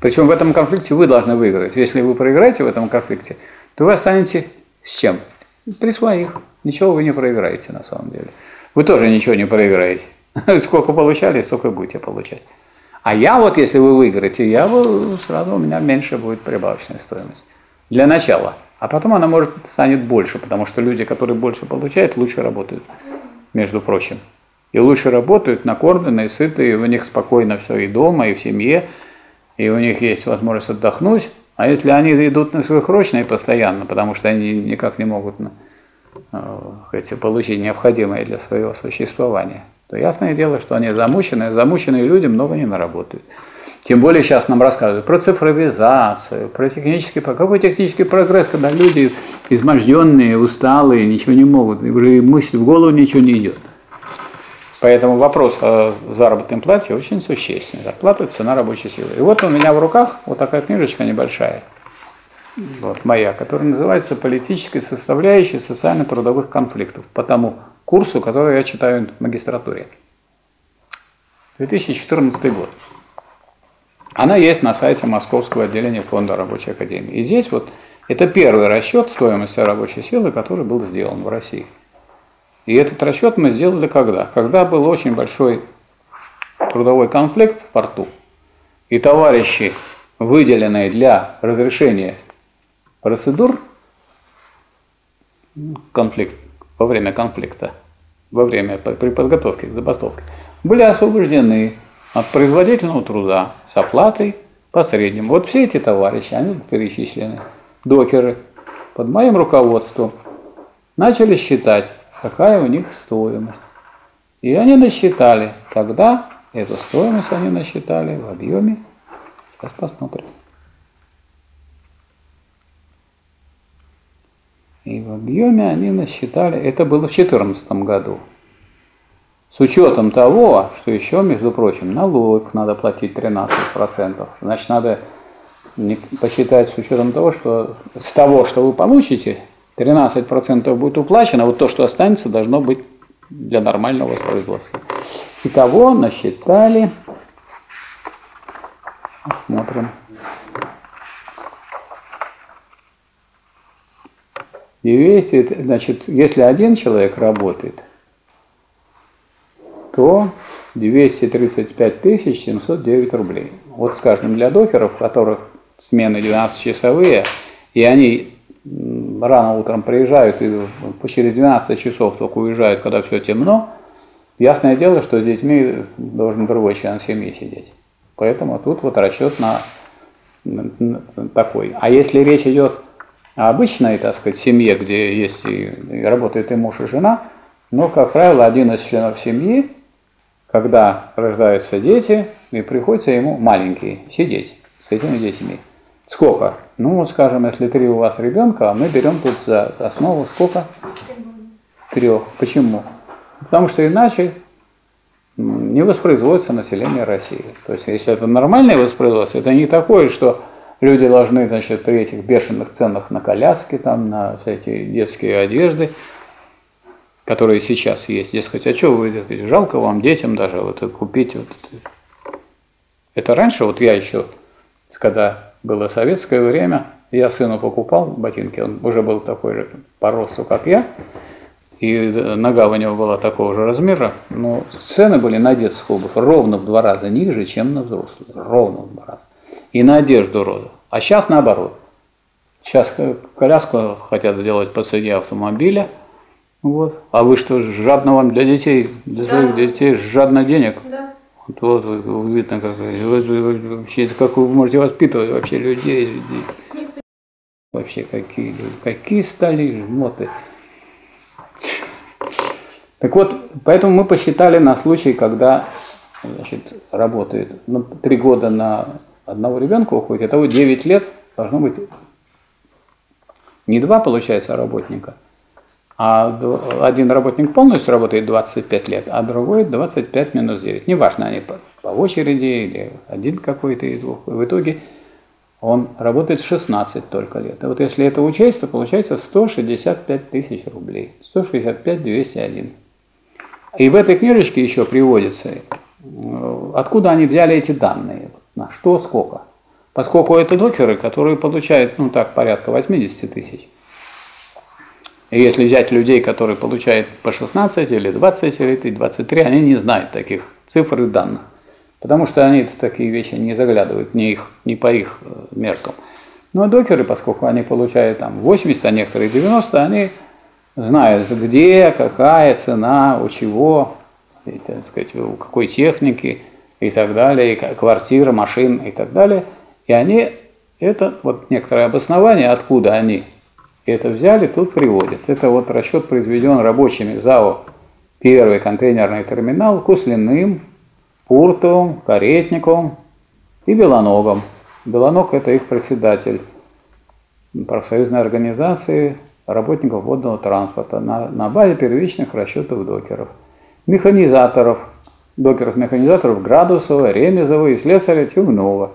Причем в этом конфликте вы должны выиграть. Если вы проиграете в этом конфликте, то вы останетесь с чем? При своих. Ничего вы не проиграете на самом деле. Вы тоже ничего не проиграете. Сколько получали, столько будете получать. А я вот, если вы выиграете, сразу у меня меньше будет прибавочная стоимость. Для начала. А потом она, может, станет больше, потому что люди, которые больше получают, лучше работают, между прочим. И лучше работают, накормленные, сытые, у них спокойно все и дома, и в семье, и у них есть возможность отдохнуть. А если они идут на сверхурочные постоянно, потому что они никак не могут получить необходимое для своего существования, то ясное дело, что они замученные. Замученные люди много не наработают. Тем более сейчас нам рассказывают про цифровизацию, про технический прогресс. Какой технический прогресс, когда люди изможденные, усталые, ничего не могут, и уже мысль в голову ничего не идет. Поэтому вопрос о заработной плате очень существенный. Зарплата – цена рабочей силы. И вот у меня в руках вот такая книжечка небольшая, вот моя, которая называется «Политическая составляющая социально-трудовых конфликтов» по тому курсу, который я читаю в магистратуре. 2014 год. Она есть на сайте Московского отделения Фонда Рабочей Академии. И здесь вот это первый расчет стоимости рабочей силы, который был сделан в России. И этот расчет мы сделали когда? Когда был очень большой трудовой конфликт в порту, и товарищи, выделенные для разрешения процедур во время конфликта, при подготовке к забастовке, были освобождены от производительного труда с оплатой по среднему. Вот все эти товарищи, они перечислены, докеры, под моим руководством начали считать, какая у них стоимость. И они насчитали, тогда эту стоимость они насчитали в объеме, сейчас посмотрим. И в объеме они насчитали, это было в 2014 году. С учетом того, что еще, между прочим, налог надо платить 13%. Значит, надо посчитать с учетом того, что с того, что вы получите, 13% будет уплачено, а вот то, что останется, должно быть для нормального воспроизводства. Итого насчитали, смотрим, 200, значит, если один человек работает, то 235 709 рублей. Вот, скажем, для докеров, у которых смены 12-часовые, и они рано утром приезжают и через 12 часов только уезжают, когда все темно, ясное дело, что с детьми должен другой член семьи сидеть. Поэтому тут вот расчет на такой. А если речь идет о обычной, так сказать, семье, где есть и работает и муж, и жена, но, как правило, один из членов семьи, когда рождаются дети, и приходится ему маленький сидеть с этими детьми. Сколько? Ну, вот, скажем, если 3 у вас ребенка, мы берем тут за основу сколько? 3. Почему? Потому что иначе не воспроизводится население России. То есть, если это нормальное воспроизводство, это не такое, что люди должны, значит, при этих бешеных ценах на коляски, там, на всякие детские одежды, которые сейчас есть. Дескать, а что вы, жалко вам, детям даже, вот купить. Вот. Это раньше, вот я еще, когда было советское время, я сыну покупал ботинки, он уже был такой же по росту, как я, и нога у него была такого же размера, но цены были на детскую обувь ровно в 2 раза ниже, чем на взрослую, ровно в 2 раза. И на одежду розу. А сейчас наоборот. Сейчас коляску хотят сделать по цене автомобиля, вот. А вы что, жадно вам для детей, для своих детей жадно денег? Да. Вот видно, как вы можете воспитывать вообще людей. Вообще какие люди, какие стали жмоты. Так вот, поэтому мы посчитали на случай, когда, значит, работает 3 года на одного ребенка уходит, итого 9 лет должно быть не 2, получается, работника, а один работник полностью работает 25 лет, а другой 25 минус 9. Неважно, они по очереди или один какой-то из двух. В итоге он работает 16 только лет. И вот если это учесть, то получается 165 тысяч рублей. 165 201. И в этой книжечке еще приводится, откуда они взяли эти данные, на что, сколько. Поскольку это докеры, которые получают, ну так, порядка 80 тысяч. И если взять людей, которые получают по 16 или 20 или 23, они не знают таких цифр и данных. Потому что они в такие вещи не заглядывают, не по их меркам. Ну а докеры, поскольку они получают там 80, а некоторые 90, они знают, где, какая цена, у чего, и, так сказать, у какой техники и так далее, и квартира, машин и так далее. И они, это вот некоторое обоснование, откуда они это взяли, тут приводят. Это вот расчет произведен рабочими ЗАО «Первый контейнерный терминал» Куслиным, Пуртовым, Каретниковым и Белоногом. Белоног – это их председатель профсоюзной организации работников водного транспорта на базе первичных расчетов докеров. Механизаторов, докеров-механизаторов Градусова, Ремезова и слесаря Тюгнова.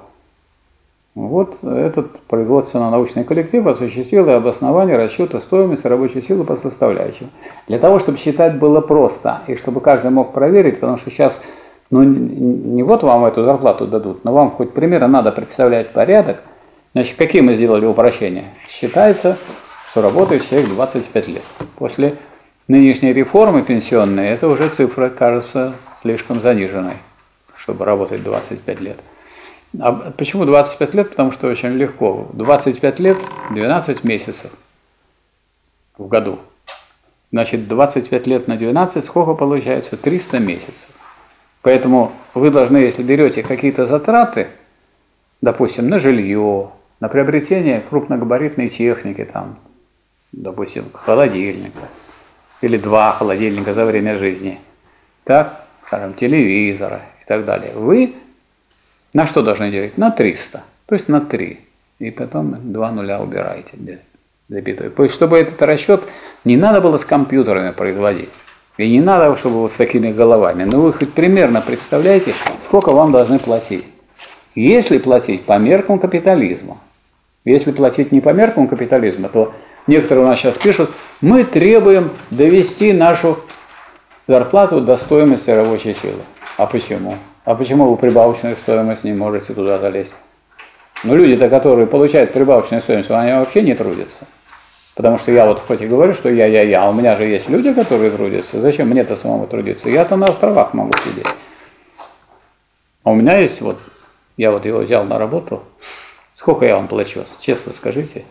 Вот этот производственно-научный коллектив осуществил и обоснование расчета стоимости рабочей силы по составляющим. Для того, чтобы считать было просто, и чтобы каждый мог проверить, потому что сейчас, ну, не вот вам эту зарплату дадут, но вам хоть примерно надо представлять порядок. Значит, какие мы сделали упрощения? Считается, что работает человек 25 лет. После нынешней реформы пенсионной, это уже цифра кажется слишком заниженной, чтобы работать 25 лет. А почему 25 лет? Потому что очень легко. 25 лет, 12 месяцев в году. Значит, 25 лет на 12, сколько получается? 300 месяцев. Поэтому вы должны, если берете какие-то затраты, допустим, на жилье, на приобретение крупногабаритной техники, там, допустим, холодильника, или 2 холодильника за время жизни, так, скажем, телевизора и так далее, вы на что должны делить? На 300, то есть на 3. И потом 2 нуля убираете, запятую. То есть, чтобы этот расчет не надо было с компьютерами производить. И не надо, чтобы вот с такими головами. Но вы хоть примерно представляете, сколько вам должны платить. Если платить по меркам капитализма, если платить не по меркам капитализма, то некоторые у нас сейчас пишут, мы требуем довести нашу зарплату до стоимости рабочей силы. А почему? А почему вы прибавочную стоимость не можете туда залезть? Ну, люди-то, которые получают прибавочную стоимость, они вообще не трудятся. Потому что я вот хоть и говорю, что я, а у меня же есть люди, которые трудятся. Зачем мне-то самому трудиться? Я-то на островах могу сидеть. А у меня есть вот, я вот его взял на работу. Сколько я вам плачу? Честно скажите.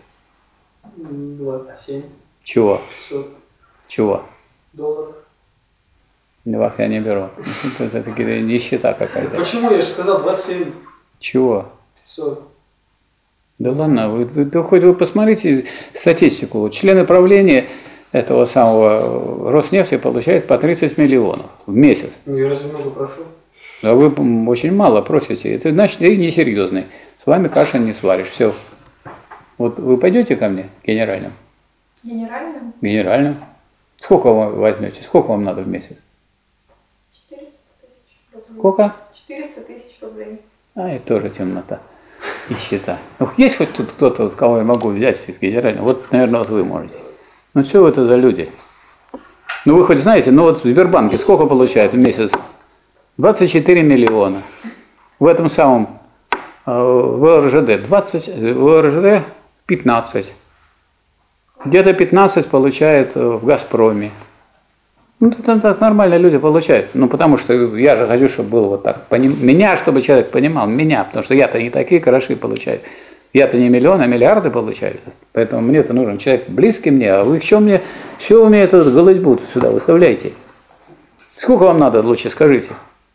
27. Чего? 500 Чего? долларов. Вас я не беру. Это такая нищета какая-то. Почему? Я же сказал 27 Чего? 500. Да ладно, вы хоть вы посмотрите статистику. Члены правления этого самого Роснефти получают по 30 миллионов в месяц. Ну я разве много прошу? Да вы очень мало просите. Это значит, вы несерьезный. С вами каши не сваришь. Все. Вот вы пойдете ко мне генеральным? Генеральным? Генеральным. Сколько вы возьмете? Сколько вам надо в месяц? 400 тысяч рублей. Сколько? 400 тысяч рублей. А, и тоже темнота. И счета. Ну, есть хоть тут кто-то, вот, кого я могу взять из генерального? Вот, наверное, вот вы можете. Ну, что это за люди? Ну, вы хоть знаете, ну, вот в Сбербанке сколько получает в месяц? 24 миллиона. В этом самом в РЖД 20, в РЖД 15. Где-то 15 получает в «Газпроме». Ну, это так нормально люди получают. Ну, потому что я же хочу, чтобы было вот так. Меня, чтобы человек понимал, меня, потому что я-то не такие гроши получаю. Я-то не миллионы, а миллиарды получаю. Поэтому мне-то нужен человек близкий мне, а вы что мне этот голодьбу сюда выставляете? Сколько вам надо, лучше скажите?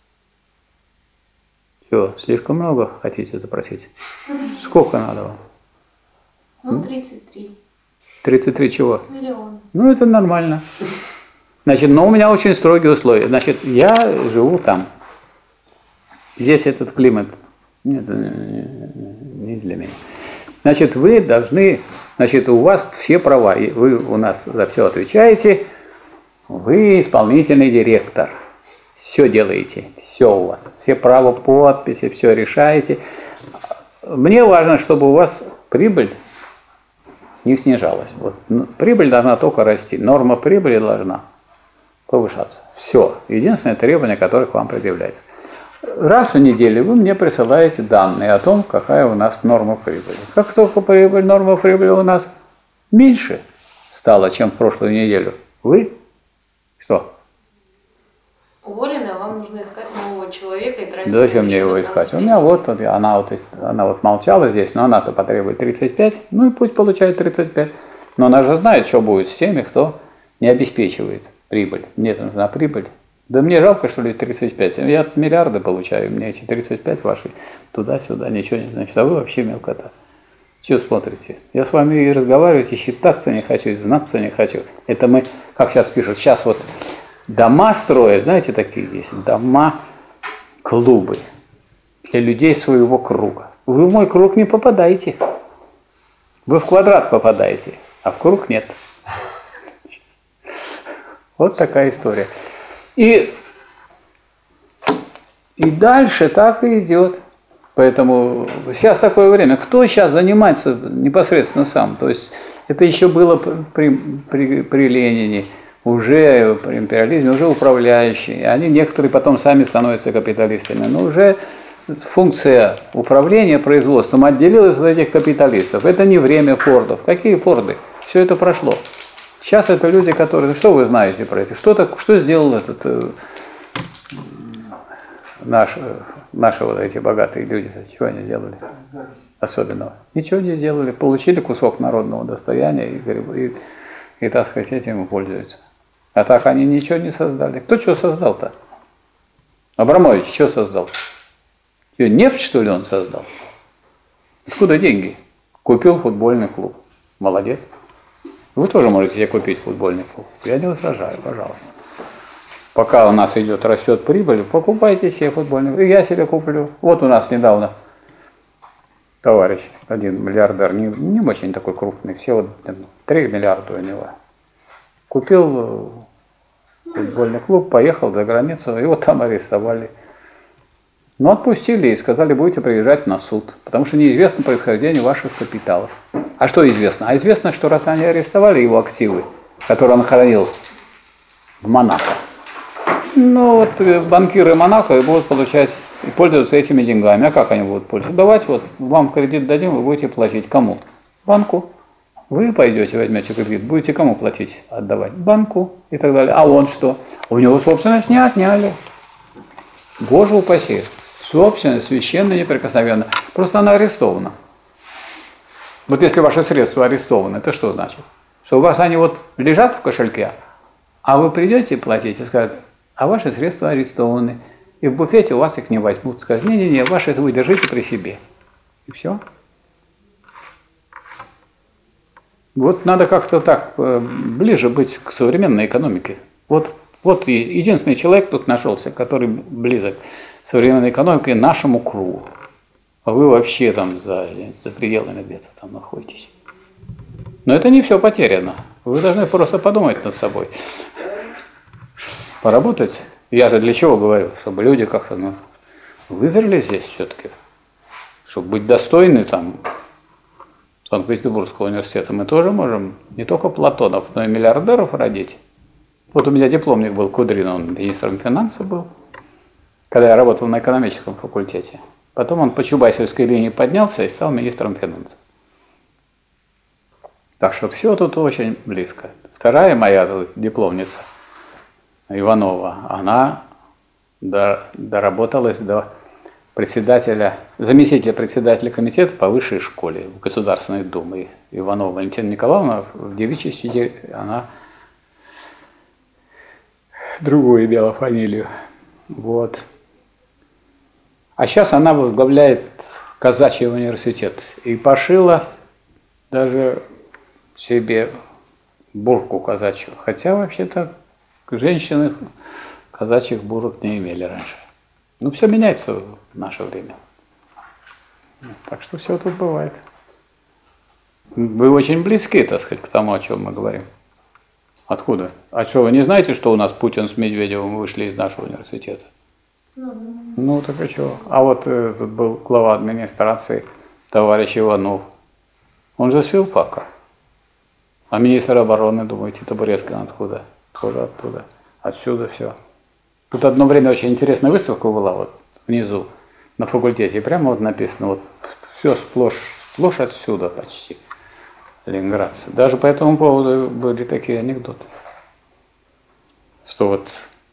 Что, слишком много хотите запросить? Сколько надо вам? Ну, 33 33 чего? миллиона. Ну, это нормально. Значит, но у меня очень строгие условия. Значит, я живу там. Здесь этот климат не для меня. Значит, вы должны, значит, у вас все права. Вы у нас за все отвечаете. Вы исполнительный директор. Все делаете. Все у вас. Все права подписи, все решаете. Мне важно, чтобы у вас прибыль не снижалась. Вот. Прибыль должна только расти. Норма прибыли должна повышаться. Все. Единственное требование, которое к вам предъявляется. раз в неделю вы мне присылаете данные о том, какая у нас норма прибыли. Как только норма прибыли у нас меньше стала, чем в прошлую неделю, вы что? Уволены, а вам нужно искать нового человека и тратить... Да зачем мне его искать? У меня она вот молчала здесь, но она-то потребует 35, ну и пусть получает 35. Но она же знает, что будет с теми, кто не обеспечивает прибыль. Мне нужна прибыль. Да мне жалко, что ли, 35. Я миллиарды получаю, мне эти 35 ваши туда-сюда ничего не значит. А вы вообще мелкота. Чего смотрите? Я с вами и разговаривать, и считаться не хочу, и знаться не хочу. Это мы, как сейчас пишут, сейчас вот дома строят, знаете, такие есть, дома-клубы для людей своего круга. Вы в мой круг не попадаете. Вы в квадрат попадаете, а в круг нет. Вот такая история. И дальше так и идет. Поэтому сейчас такое время. Кто сейчас занимается непосредственно сам? То есть это еще было при Ленине, уже при империализме, уже управляющие. Они некоторые потом сами становятся капиталистами. Но уже функция управления производством отделилась от этих капиталистов. Это не время фордов. Какие форды? Все это прошло. Сейчас это люди, которые... Что вы знаете про это? Что сделал этот наши вот эти богатые люди? Чего они делали особенного? Ничего не делали. Получили кусок народного достояния и так сказать, этим и пользуются. А так они ничего не создали. Кто что создал-то? Абрамович что создал? Нефть, что ли, он создал? Откуда деньги? Купил футбольный клуб. Молодец. Вы тоже можете себе купить футбольный клуб. Я не возражаю, пожалуйста. Пока у нас растет прибыль, покупайте себе футбольный клуб. И я себе куплю. Вот у нас недавно товарищ, один миллиардер, не очень такой крупный, всего 3 миллиарда у него. Купил футбольный клуб, поехал за границу, его там арестовали. Но отпустили и сказали, будете приезжать на суд, потому что неизвестно происхождение ваших капиталов. А что известно? А известно, что раз они арестовали его активы, которые он хранил в Монако, ну вот банкиры Монако будут получать и пользоваться этими деньгами. А как они будут пользоваться? Давайте вот вам кредит дадим, вы будете платить кому? Банку. Вы пойдете, возьмете кредит, будете кому платить, отдавать? Банку и так далее. А он что? У него собственность не отняли. Боже упаси. Собственность священно неприкосновенна. Просто она арестована. Вот если ваши средства арестованы, это что значит? Что у вас они вот лежат в кошельке, а вы придете платить и скажут, а ваши средства арестованы. И в буфете у вас их не возьмут. Скажут, не-не-не, ваши вы держите при себе. И все. Вот надо как-то так ближе быть к современной экономике. Вот единственный человек тут нашелся, который близок к современной экономике нашему кругу. А вы вообще там за пределами где-то там находитесь. Но это не все потеряно. Вы должны просто подумать над собой. Поработать. Я же для чего говорю? Чтобы люди как-то вызрели здесь все-таки. Чтобы быть достойны там Санкт-Петербургского университета. Мы тоже можем не только Платонов, но и миллиардеров родить. Вот у меня дипломник был Кудрин, он министром финансов был, когда я работал на экономическом факультете. Потом он по Чубайсовской линии поднялся и стал министром финансов. Так что все тут очень близко. Вторая моя дипломница, Иванова, она доработалась до заместителя председателя комитета по высшей школе в Государственной Думе. Иванова Валентина Николаевна в девичестве, она другую имела фамилию. Вот. А сейчас она возглавляет казачий университет и пошила даже себе бурку казачью. Хотя вообще-то женщины казачьих бурок не имели раньше. Ну, все меняется в наше время. Так что все тут бывает. Вы очень близки, так сказать, к тому, о чем мы говорим. Откуда? А что, вы не знаете, что у нас Путин с Медведевым вышли из нашего университета? Ну, так и что? А вот тут был глава администрации, товарищ Иванов. Он же с филфака. А министр обороны, думаете, табуретка откуда? Тоже оттуда. Отсюда все. Тут одно время очень интересная выставка была, вот внизу на факультете. И прямо вот написано, вот все сплошь отсюда почти. Ленинградцы. Даже по этому поводу были такие анекдоты. Что вот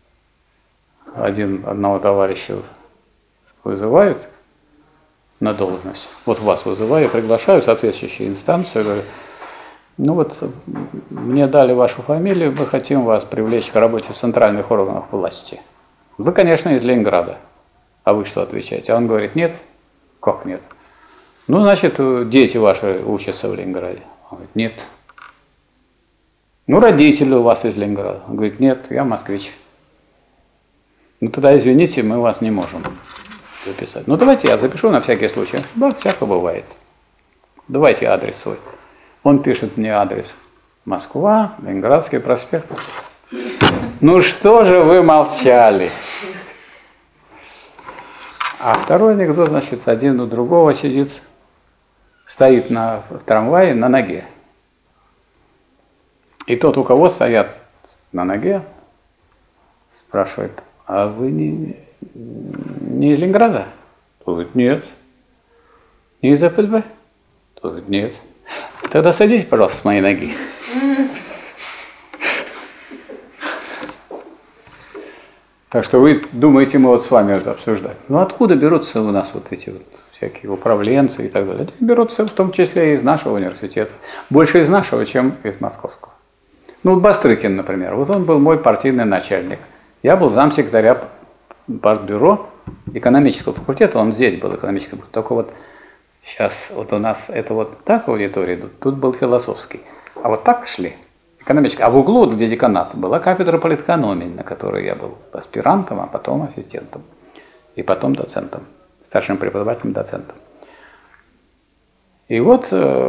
одного товарища вызывают на должность. Вот вас вызываю, приглашаю в соответствующую инстанцию, говорю, ну вот мне дали вашу фамилию, мы хотим вас привлечь к работе в центральных органах власти. Вы, конечно, из Ленинграда. А вы что отвечаете? А он говорит, нет. Как нет? Ну, значит, дети ваши учатся в Ленинграде. Он говорит, нет. Ну, родители у вас из Ленинграда. Он говорит, нет, я москвич. Ну, тогда, извините, мы вас не можем записать. Ну, давайте я запишу на всякий случай. Да, всякое бывает. Давайте адрес свой. Он пишет мне адрес. Москва, Ленинградский проспект. Ну, что же вы молчали? А второй анекдот, значит, один у другого сидит, стоит в трамвае на ноге. И тот, у кого стоят на ноге, спрашивает, а вы не из Ленинграда? Тот говорит, нет. Не из ФСБ? Тот говорит, нет. Тогда садитесь, пожалуйста, с моей ноги. Так что вы думаете, мы вот с вами это обсуждаем. Ну откуда берутся у нас вот эти вот всякие управленцы и так далее? Они берутся в том числе и из нашего университета. Больше из нашего, чем из московского. Ну вот Бастрыкин, например, вот он был мой партийный начальник. Я был замсекретаря партбюро экономического факультета, он здесь был экономический факультет. Только вот сейчас вот у нас это вот так аудитория идут, тут был философский. А вот так шли. Экономическая. А в углу, где деканат, была кафедра политэкономии, на которой я был аспирантом, а потом ассистентом. И потом доцентом, старшим преподавателем, доцентом. И вот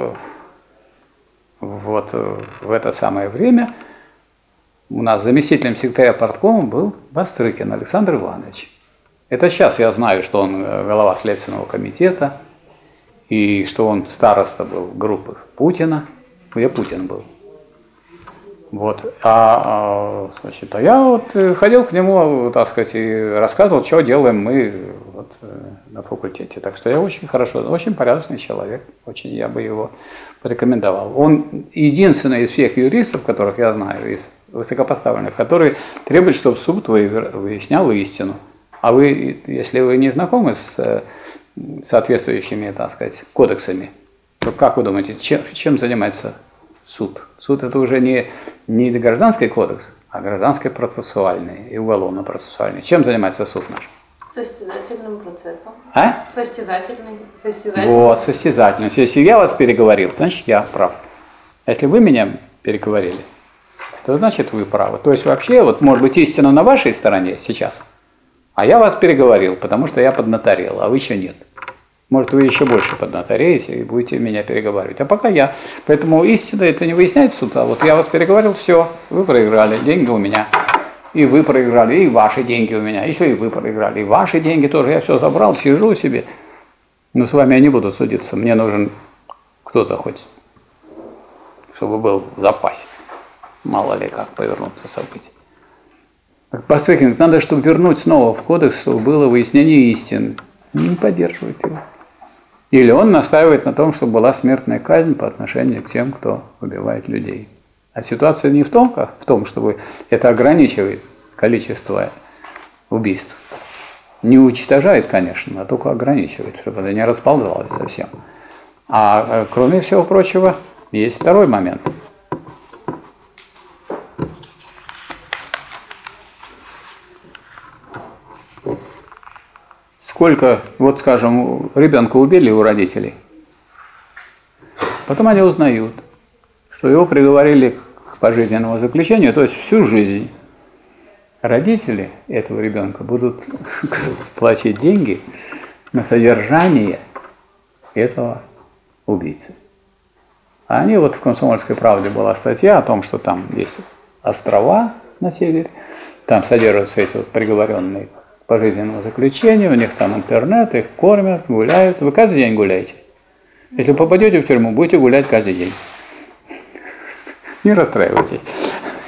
в это самое время у нас заместителем секретаря парткома был Бастрыкин Александр Иванович. Это сейчас я знаю, что он глава Следственного комитета, и что он староста был группы Путина, где Путин был. Вот. Значит, я вот ходил к нему, так сказать, и рассказывал, что делаем мы вот на факультете. Так что я очень хорошо, очень порядочный человек, очень я бы его порекомендовал. Он единственный из всех юристов, которых я знаю, из высокопоставленных, который требует, чтобы суд выяснял истину. А вы, если вы не знакомы с соответствующими, так сказать, кодексами, то как вы думаете, чем занимается суд? Суд это уже не гражданский кодекс, а гражданский процессуальный и уголовно-процессуальный. Чем занимается суд наш? Состязательным процессом. А? Состязательный. Вот, состязательность. Если я вас переговорил, значит я прав. Если вы меня переговорили, то значит вы правы. То есть вообще, вот может быть истина на вашей стороне сейчас, а я вас переговорил, потому что я поднаторел, а вы еще нет. Может, вы еще больше поднатореете и будете меня переговаривать. А пока я. Поэтому истина это не выясняет суд. А вот я вас переговорил, все, вы проиграли, деньги у меня. И вы проиграли, и ваши деньги у меня. Еще и вы проиграли, и ваши деньги тоже. Я все забрал, сижу себе. Но с вами я не буду судиться. Мне нужен кто-то хоть, чтобы был в запасе. Мало ли как повернуться события. Бастрыкин, надо, чтобы вернуть снова в кодекс, чтобы было выяснение истин. Не поддерживает его. Или он настаивает на том, чтобы была смертная казнь по отношению к тем, кто убивает людей. А ситуация не в том, чтобы это ограничивает количество убийств. Не уничтожает, конечно, а только ограничивает, чтобы это не расползалось совсем. А кроме всего прочего, есть второй момент. Сколько, вот скажем, ребенка убили у родителей, потом они узнают, что его приговорили к пожизненному заключению, то есть всю жизнь. Родители этого ребенка будут платить деньги на содержание этого убийцы. А они вот в «Комсомольской правде» была статья о том, что там есть острова на севере, там содержатся эти вот приговоренные к пожизненному заключению, у них там интернет, их кормят, гуляют. Вы каждый день гуляете. Если попадете в тюрьму, будете гулять каждый день. Не расстраивайтесь.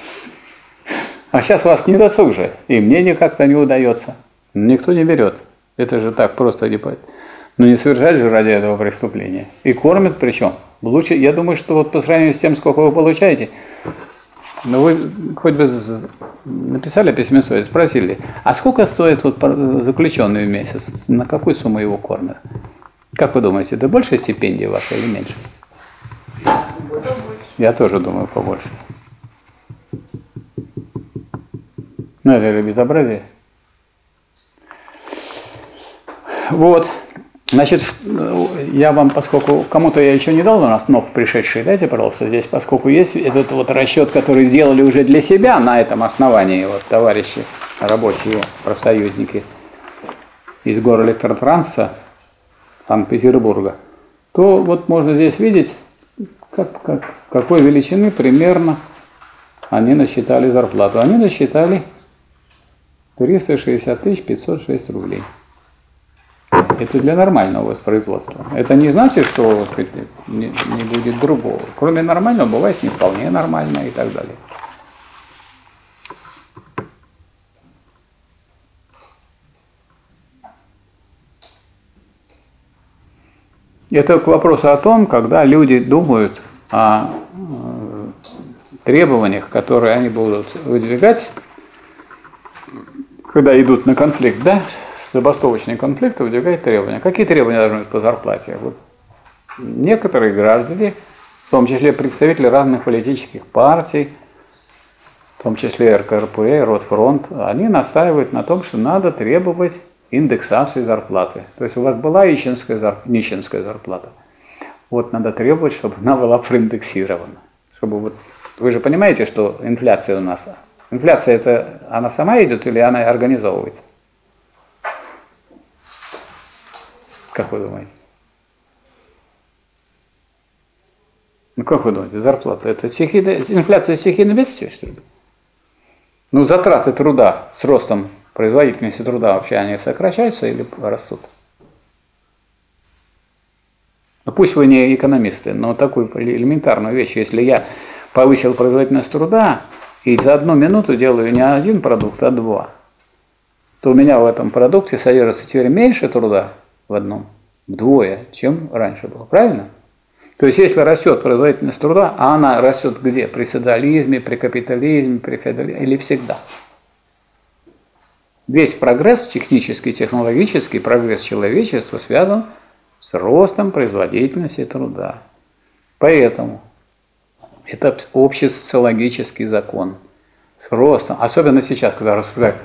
А сейчас вас не досуг же, и мне как-то не удается. Никто не берет. Это же так просто не понять. Но не совершать же ради этого преступления. И кормят причем. Лучше, я думаю, что вот по сравнению с тем, сколько вы получаете, ну вы хоть бы написали письмецо и спросили, а сколько стоит вот заключенный в месяц? На какую сумму его кормят? Как вы думаете, это больше стипендия ваша или меньше? Я тоже думаю, побольше. Ну, это же безобразие. Вот. Значит, я вам, поскольку кому-то я еще не дал, у нас новых пришедшие, дайте, пожалуйста, здесь, поскольку есть этот вот расчет, который сделали уже для себя на этом основании, вот товарищи рабочие, профсоюзники из Горэлектротранса Санкт-Петербурга, то вот можно здесь видеть, какой величины примерно они насчитали зарплату. Они насчитали 360 506 рублей. Это для нормального воспроизводства. Это не значит, что не будет другого. Кроме нормального, бывает не вполне нормально и так далее. Это к вопросу о том, когда люди думают о требованиях, которые они будут выдвигать, когда идут на конфликт, да? Забастовочный конфликт выдвигает требования. Какие требования должны быть по зарплате? Вот некоторые граждане, в том числе представители разных политических партий, в том числе РКРП, Ротфронт, они настаивают на том, что надо требовать индексации зарплаты. То есть у вас была нищенская зарплата. Вот надо требовать, чтобы она была проиндексирована. Чтобы вот, вы же понимаете, что инфляция у нас. Инфляция это она сама идет или она организовывается? Как вы думаете? Ну как вы думаете, зарплата это инфляция стихийное бедствие, что ли? Ну затраты труда с ростом производительности труда вообще они сокращаются или растут? Ну пусть вы не экономисты, но такую элементарную вещь, если я повысил производительность труда и за 1 минуту делаю не 1 продукт, а 2, то у меня в этом продукте содержится теперь меньше труда в одном, вдвое, чем раньше было. Правильно? То есть, если растет производительность труда, а она растет где? При социализме, при капитализме, при феодализме или всегда? Весь прогресс, технический, технологический прогресс человечества связан с ростом производительности труда. Поэтому это общий социологический закон. С ростом, особенно сейчас, когда рассуждают,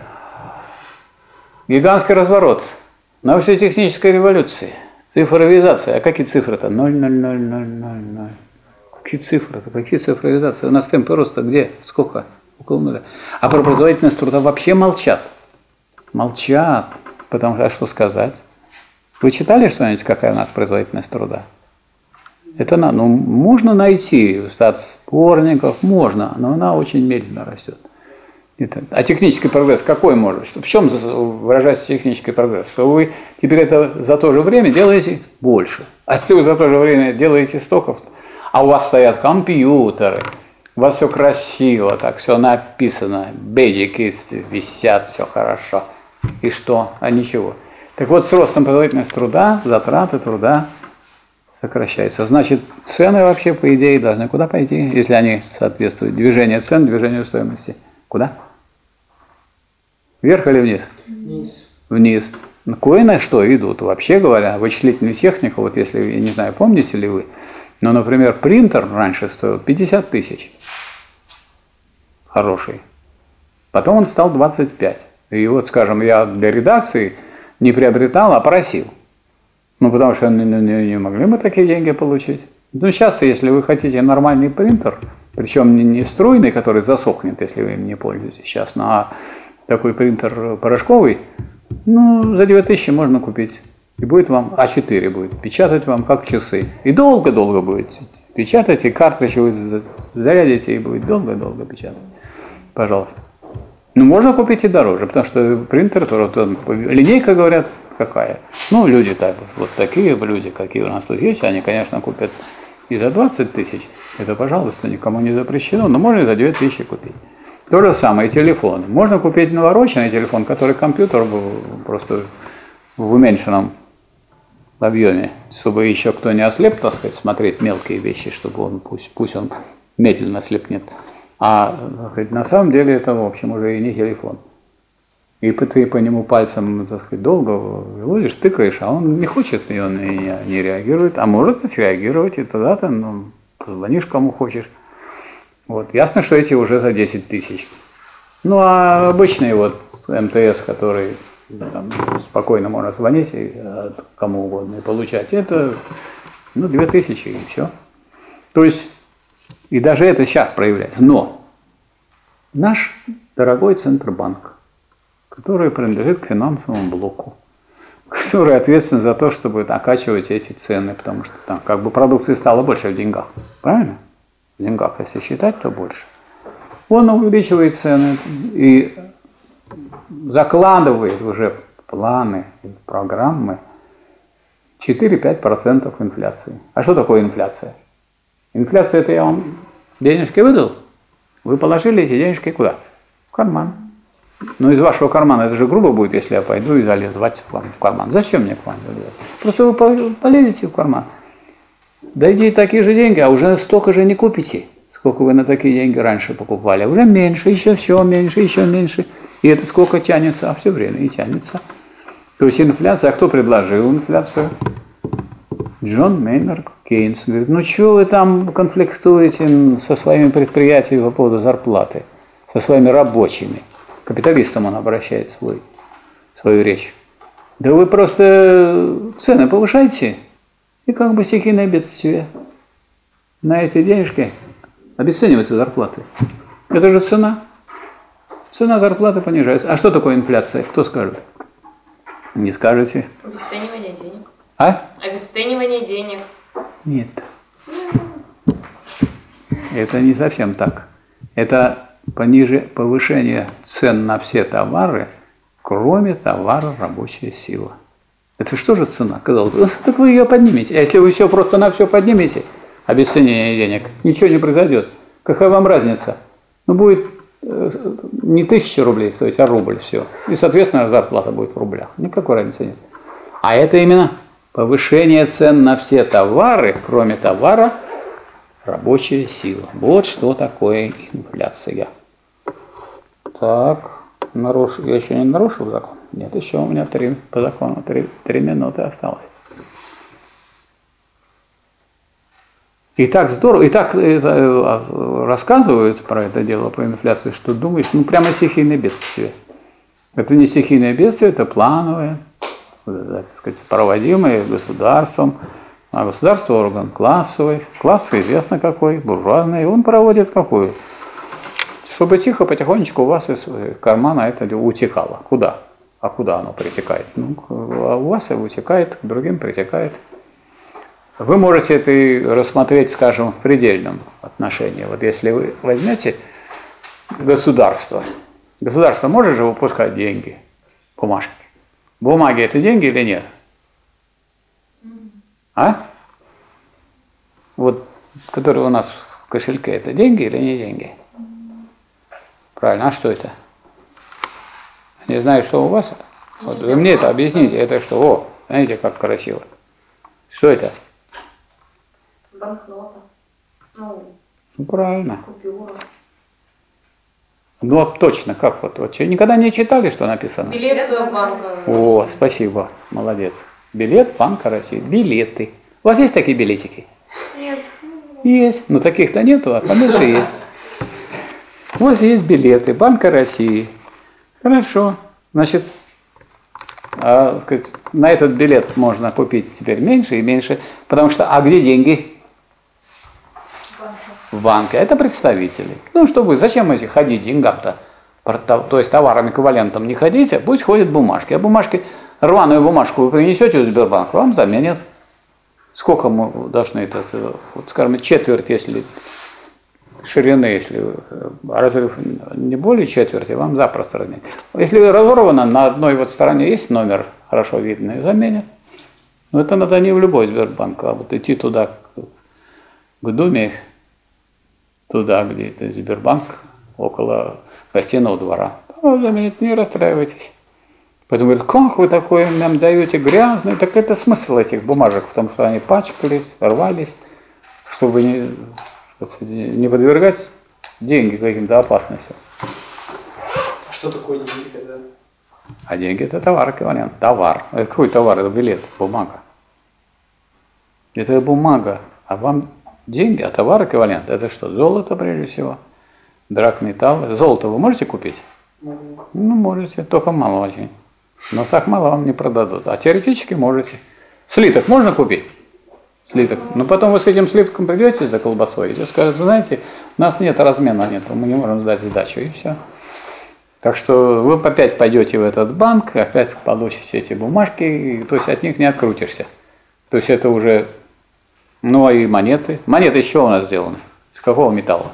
гигантский разворот, научно-техническая революция, цифровизация. А какие цифры-то? 0, 0, 0, 0, 0, 0. Какие цифры-то? Какие цифровизации? У нас темпы роста где? Сколько? Около 0. А про производительность труда вообще молчат. Молчат. Потому что, а что сказать? Вы читали что-нибудь, какая у нас производительность труда? Это ну, можно найти статсборников, можно, но она очень медленно растет. А технический прогресс какой может? В чем выражается технический прогресс? Что вы теперь это за то же время делаете больше. А если вы за то же время делаете столько, а у вас стоят компьютеры, у вас все красиво, так все написано, бейджики висят, все хорошо. И что? А ничего. Так вот, с ростом производительности труда, затраты труда сокращаются. Значит, цены вообще, по идее, должны куда пойти, если они соответствуют движению цен, движению стоимости? Куда? Вверх или вниз? Вниз. Вниз. Кое на что идут. Вообще говоря, вычислительная техника, вот если, я не знаю, помните ли вы, но, например, принтер раньше стоил 50 тысяч. Хороший. Потом он стал 25. И вот, скажем, я для редакции не приобретал, а просил. Ну, потому что не могли мы такие деньги получить. Ну, сейчас, если вы хотите нормальный принтер, причем не струйный, который засохнет, если вы им не пользуетесь сейчас, а такой принтер порошковый, ну, за 2000 можно купить. И будет вам А4 будет печатать вам как часы. И долго-долго будет печатать, и картридж вы зарядите, и будет долго-долго печатать. Пожалуйста. Ну, можно купить и дороже, потому что принтер, линейка, говорят, какая. Ну, люди так, вот такие люди, какие у нас тут есть, они, конечно, купят и за 20 тысяч. Это, пожалуйста, никому не запрещено, но можно и за 2000 купить. То же самое, телефон. Можно купить навороченный телефон, который компьютер просто в уменьшенном объеме, чтобы еще кто не ослеп, так сказать, смотреть мелкие вещи, чтобы он, пусть он медленно слепнет. А так сказать, на самом деле это, в общем, уже и не телефон. И ты по нему пальцем, так сказать, долго выводишь, тыкаешь, а он не хочет, и он не реагирует, а может среагировать, и тогда ты позвонишь кому хочешь. Вот. Ясно, что эти уже за 10 тысяч. Ну, а обычный вот МТС, который там спокойно можно звонить кому угодно и получать, это 2000 и все. То есть, и даже это сейчас проявляется. Но наш дорогой Центробанк, который принадлежит к финансовому блоку, который ответственен за то, чтобы окачивать эти цены, потому что там как бы продукции стало больше в деньгах. Правильно? В деньгах, если считать, то больше. Он увеличивает цены и закладывает уже планы, программы 4-5% инфляции. А что такое инфляция? Инфляция – это я вам денежки выдал, вы положили эти денежки куда? В карман. Но из вашего кармана это же грубо будет, если я пойду и залезу вам в карман. Зачем мне к вам залезать? Просто вы полезете в карман. Дайте такие же деньги, а уже столько же не купите, сколько вы на такие деньги раньше покупали. Уже меньше, еще все меньше, еще меньше. И это сколько тянется, а все время и тянется. То есть инфляция, а кто предложил инфляцию? Джон Мейнард Кейнс. Говорит, ну что вы там конфликтуете со своими предприятиями по поводу зарплаты, со своими рабочими? К капиталистам он обращает свою речь. Да вы просто цены повышайте, и как бы стихийное бедствие. На эти денежки обесцениваются зарплаты. Это же цена. Цена зарплаты понижается. А что такое инфляция? Кто скажет? Не скажете. Обесценивание денег. А? Обесценивание денег. Нет. Это не совсем так. Это повышение цен на все товары, кроме товара рабочая сила. Это что же цена? Казалось бы, так вы ее поднимете. А если вы все просто на все поднимете, обесценение денег, ничего не произойдет. Какая вам разница? Ну, будет не 1000 рублей стоить, а рубль все. И, соответственно, зарплата будет в рублях. Никакой разницы нет. А это именно повышение цен на все товары, кроме товара рабочая сила. Вот что такое инфляция. Так, я еще не нарушил закон? Нет, еще у меня по закону 3 минуты осталось. И так здорово, и так рассказывают про это дело, про инфляцию, что думаешь, прямо стихийное бедствие. Это не стихийное бедствие, это плановое, так сказать, проводимое государством. А государство орган классовый. Класс известно какой, буржуазный. И он проводит какую? Чтобы тихо, потихонечку у вас из кармана это утекало. Куда? А куда оно притекает? А у вас утекает, к другим притекает. Вы можете это рассмотреть, скажем, в предельном отношении. Вот если вы возьмете государство. Государство может же выпускать деньги, бумажки. Бумаги – это деньги или нет? А? Вот, которые у нас в кошельке, это деньги или не деньги? Правильно, а что это? Не знаю, что у вас. Вот вы мне это объясните. Это что? О, знаете, как красиво. Что это? Банкнота. Ну, правильно. купюра. Ну, точно, как вот никогда не читали, что написано? Билет банка. О, спасибо, молодец. Билет Банка России. Билеты. У вас есть такие билетики? Нет. Есть. Но таких-то нету, а поменьше есть. У вас есть билеты Банка России. Хорошо. Значит, сказать, на этот билет можно купить теперь меньше и меньше. Потому что, а где деньги? В банке. Это представители. Ну, что вы, зачем эти ходить деньгам-то? То есть товаром эквивалентом не ходите, пусть ходят бумажки. А бумажки, рваную бумажку вы принесете в Сбербанк, вам заменят. Сколько мы должны это, вот, скажем, четверть, если ширины, если разрыв не более четверти, вам запросто разменят. Если разорвано, на одной вот стороне есть номер, хорошо видный, заменят. Но это надо не в любой Сбербанк, а вот идти туда, к Думе, туда, где это Сбербанк, около гостиного двора. Заменят, не расстраивайтесь. Поэтому говорят, как вы такое нам даете грязное? Так это смысл этих бумажек в том, что они пачкались, рвались, чтобы не подвергать деньги каким-то опасностям. А что такое деньги тогда? А деньги это товар эквивалент. Товар. Какой товар? Это билет, бумага. Это бумага. А вам деньги, а товар эквивалент. Это что? Золото прежде всего. Драгметалл. Золото вы можете купить? Могу. Ну, можете, только мало очень. Но так мало вам не продадут. А теоретически можете. Слиток можно купить? Слиток. Но потом вы с этим слитком придете за колбасой и скажете, знаете, у нас нет размена, нет, мы не можем сдать сдачу, и все. Так что вы опять пойдете в этот банк, опять получите эти бумажки, и, то есть от них не открутишься. То есть это уже, ну и монеты. Монеты еще у нас сделаны. Из какого металла?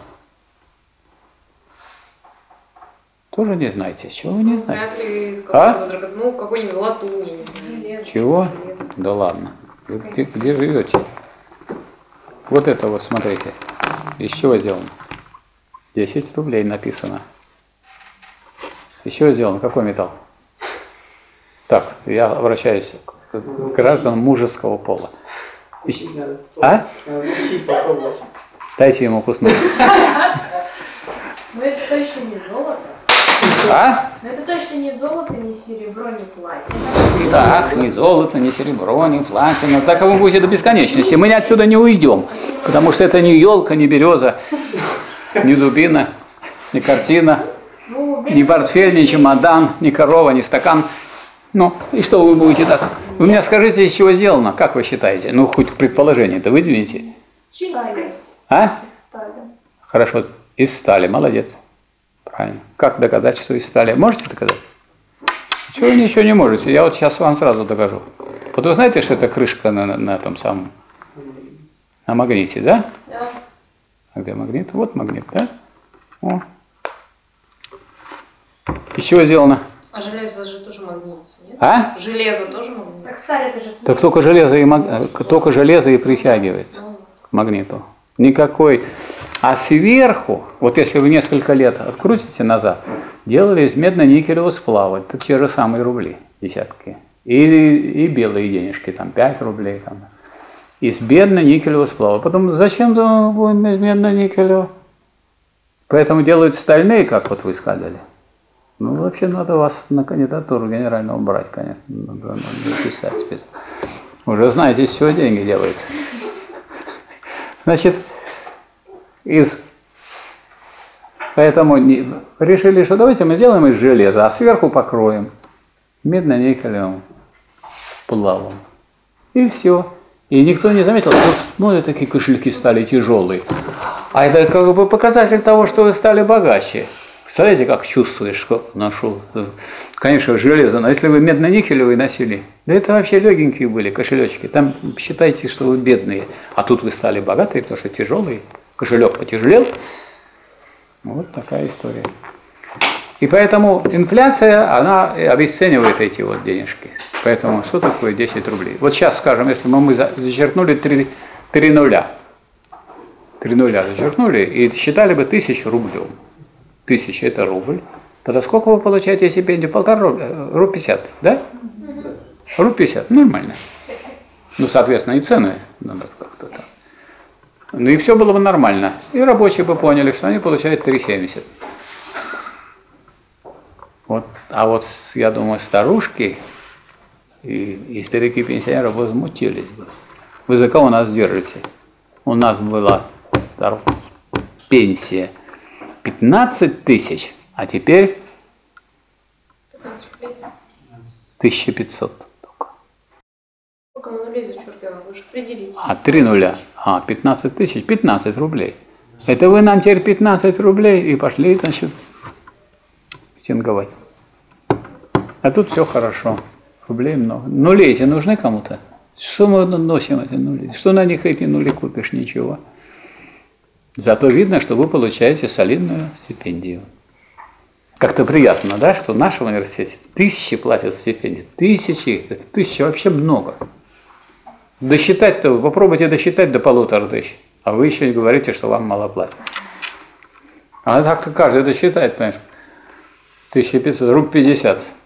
Тоже не знаете. Чего вы не знаете? Вряд ли из какого-то какой-нибудь латуни, не знаю. Чего? Да ладно. Вы где живете? Вот это вот, смотрите. Из чего сделано? 10 рублей написано. Из чего сделан? Какой металл? Так, я обращаюсь к гражданам мужеского пола. А? Попробовать. Дайте ему куснуть. Но это точно не золото. А? Но это точно не золото, не серебро, не платина. Так, ни золото, ни серебро, ни платина. Так вы будете до бесконечности. Мы отсюда не уйдем, потому что это не елка, не береза, не дубина, не картина, ни портфель, ни чемодан, ни корова, ни стакан. Ну, и что вы будете так? Вы мне скажите, из чего сделано, как вы считаете? Ну, хоть предположение-то выдвинете. Стали. А? Стали. Хорошо, из стали, молодец. Правильно. Как доказать, что из стали? Можете доказать? Чего вы ничего не можете? Я вот сейчас вам сразу докажу. Вот вы знаете, что это крышка на том самом, на магните, да? Да. А где магнит? Вот магнит, да? О. Из чего сделано? А железо же тоже магнитится, нет? А? Железо тоже магнитится. Так сталь это же Так только железо и притягивается к магниту. Никакой. А сверху, вот если вы несколько лет открутите назад, делали из медно-никелевого сплава, это те же самые рубли, десятки. И белые денежки, там 5 рублей. Там. Из медно-никелевого сплава. Потом зачем будет медно-никелевого? Поэтому делают стальные, как вот вы сказали. Ну, вообще надо вас на кандидатуру генерального брать, конечно. Надо писать список. Уже знаете, из чего деньги делаются. Значит, поэтому решили, что давайте мы сделаем из железа, а сверху покроем медно-никелевым сплавом. И все. И никто не заметил, вот смотрят, такие кошельки стали тяжелые. А это как бы показатель того, что вы стали богаче. Представляете, как чувствуешь, что нашел? Конечно, железо, но если вы медно-никелевые носили, да это вообще легенькие были кошелечки. Там считайте, что вы бедные. А тут вы стали богатые, потому что тяжелые. Кошелек потяжелел. Вот такая история. И поэтому инфляция, она обесценивает эти вот денежки. Поэтому что такое 10 рублей? Вот сейчас, скажем, если мы зачеркнули 3 нуля. 3 нуля зачеркнули и считали бы 1000 рублей. 1000 это рубль. Тогда сколько вы получаете стипендию? 1,5 рубля? Рубль 50, да? Рубль 50, нормально. Ну, соответственно, и цены надо как-то так. Ну и все было бы нормально. И рабочие бы поняли, что они получают 3,70. Вот. А вот, я думаю, старушки и старики-пенсионеры возмутились бы. Вы за кого нас держите? У нас была пенсия 15 тысяч, а теперь 1500 только. Сколько мы нулей зачеркиваем? Вы же определите. А 3 нуля. 15 тысяч, 15 рублей. Это вы нам теперь 15 рублей и пошли, значит, тинговать. А тут все хорошо. Рублей много. Нули эти нужны кому-то? Что мы носим эти нули? Что на них эти нули купишь? Ничего. Зато видно, что вы получаете солидную стипендию. Как-то приятно, да, что в нашем университете 1000 платят стипендии. 1000, это 1000 вообще много. Досчитать-то, вы попробуйте досчитать до 1500, а вы еще не говорите, что вам мало платят. А так-то каждый досчитает, понимаешь, 1500, рубль 50.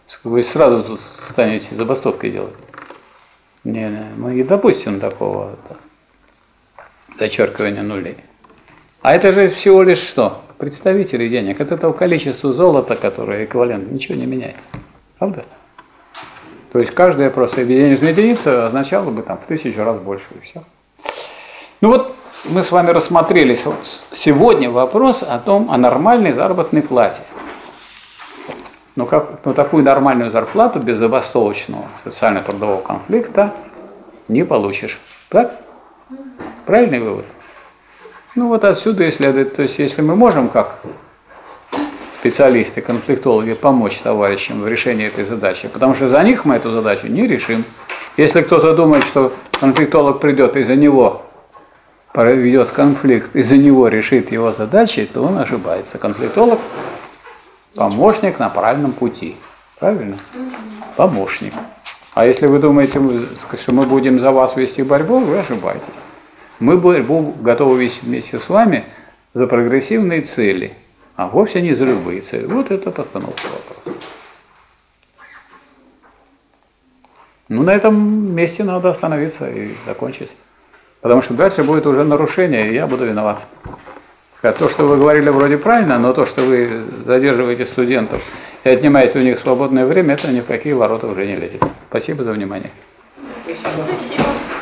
Вы сразу тут станете забастовкой делать. Не, мы не допустим такого зачеркивания нулей. А это же всего лишь что? Представители денег. От этого количества золота, которое эквивалент, ничего не меняется. Правда? То есть каждая просто денежная единица означала бы там в 1000 раз больше, и все. Ну вот мы с вами рассмотрели сегодня вопрос о нормальной заработной плате. Но такую нормальную зарплату без забастовочного социально-трудового конфликта не получишь. Так? Правильный вывод? Ну вот отсюда и следует. То есть если мы можем как специалисты, конфликтологи помочь товарищам в решении этой задачи, потому что за них мы эту задачу не решим. Если кто-то думает, что конфликтолог придет и за него проведет конфликт, и за него решит его задачи, то он ошибается. Конфликтолог – помощник на правильном пути. Правильно? Помощник. А если вы думаете, что мы будем за вас вести борьбу, вы ошибаетесь. Мы борьбу готовы вести вместе с вами за прогрессивные цели, а вовсе не за любые цели. Вот это постановка вопроса. Ну, на этом месте надо остановиться и закончить. Потому что дальше будет уже нарушение, и я буду виноват. То, что вы говорили, вроде правильно, но то, что вы задерживаете студентов и отнимаете у них свободное время, это ни в какие ворота уже не лезет. Спасибо за внимание. Спасибо.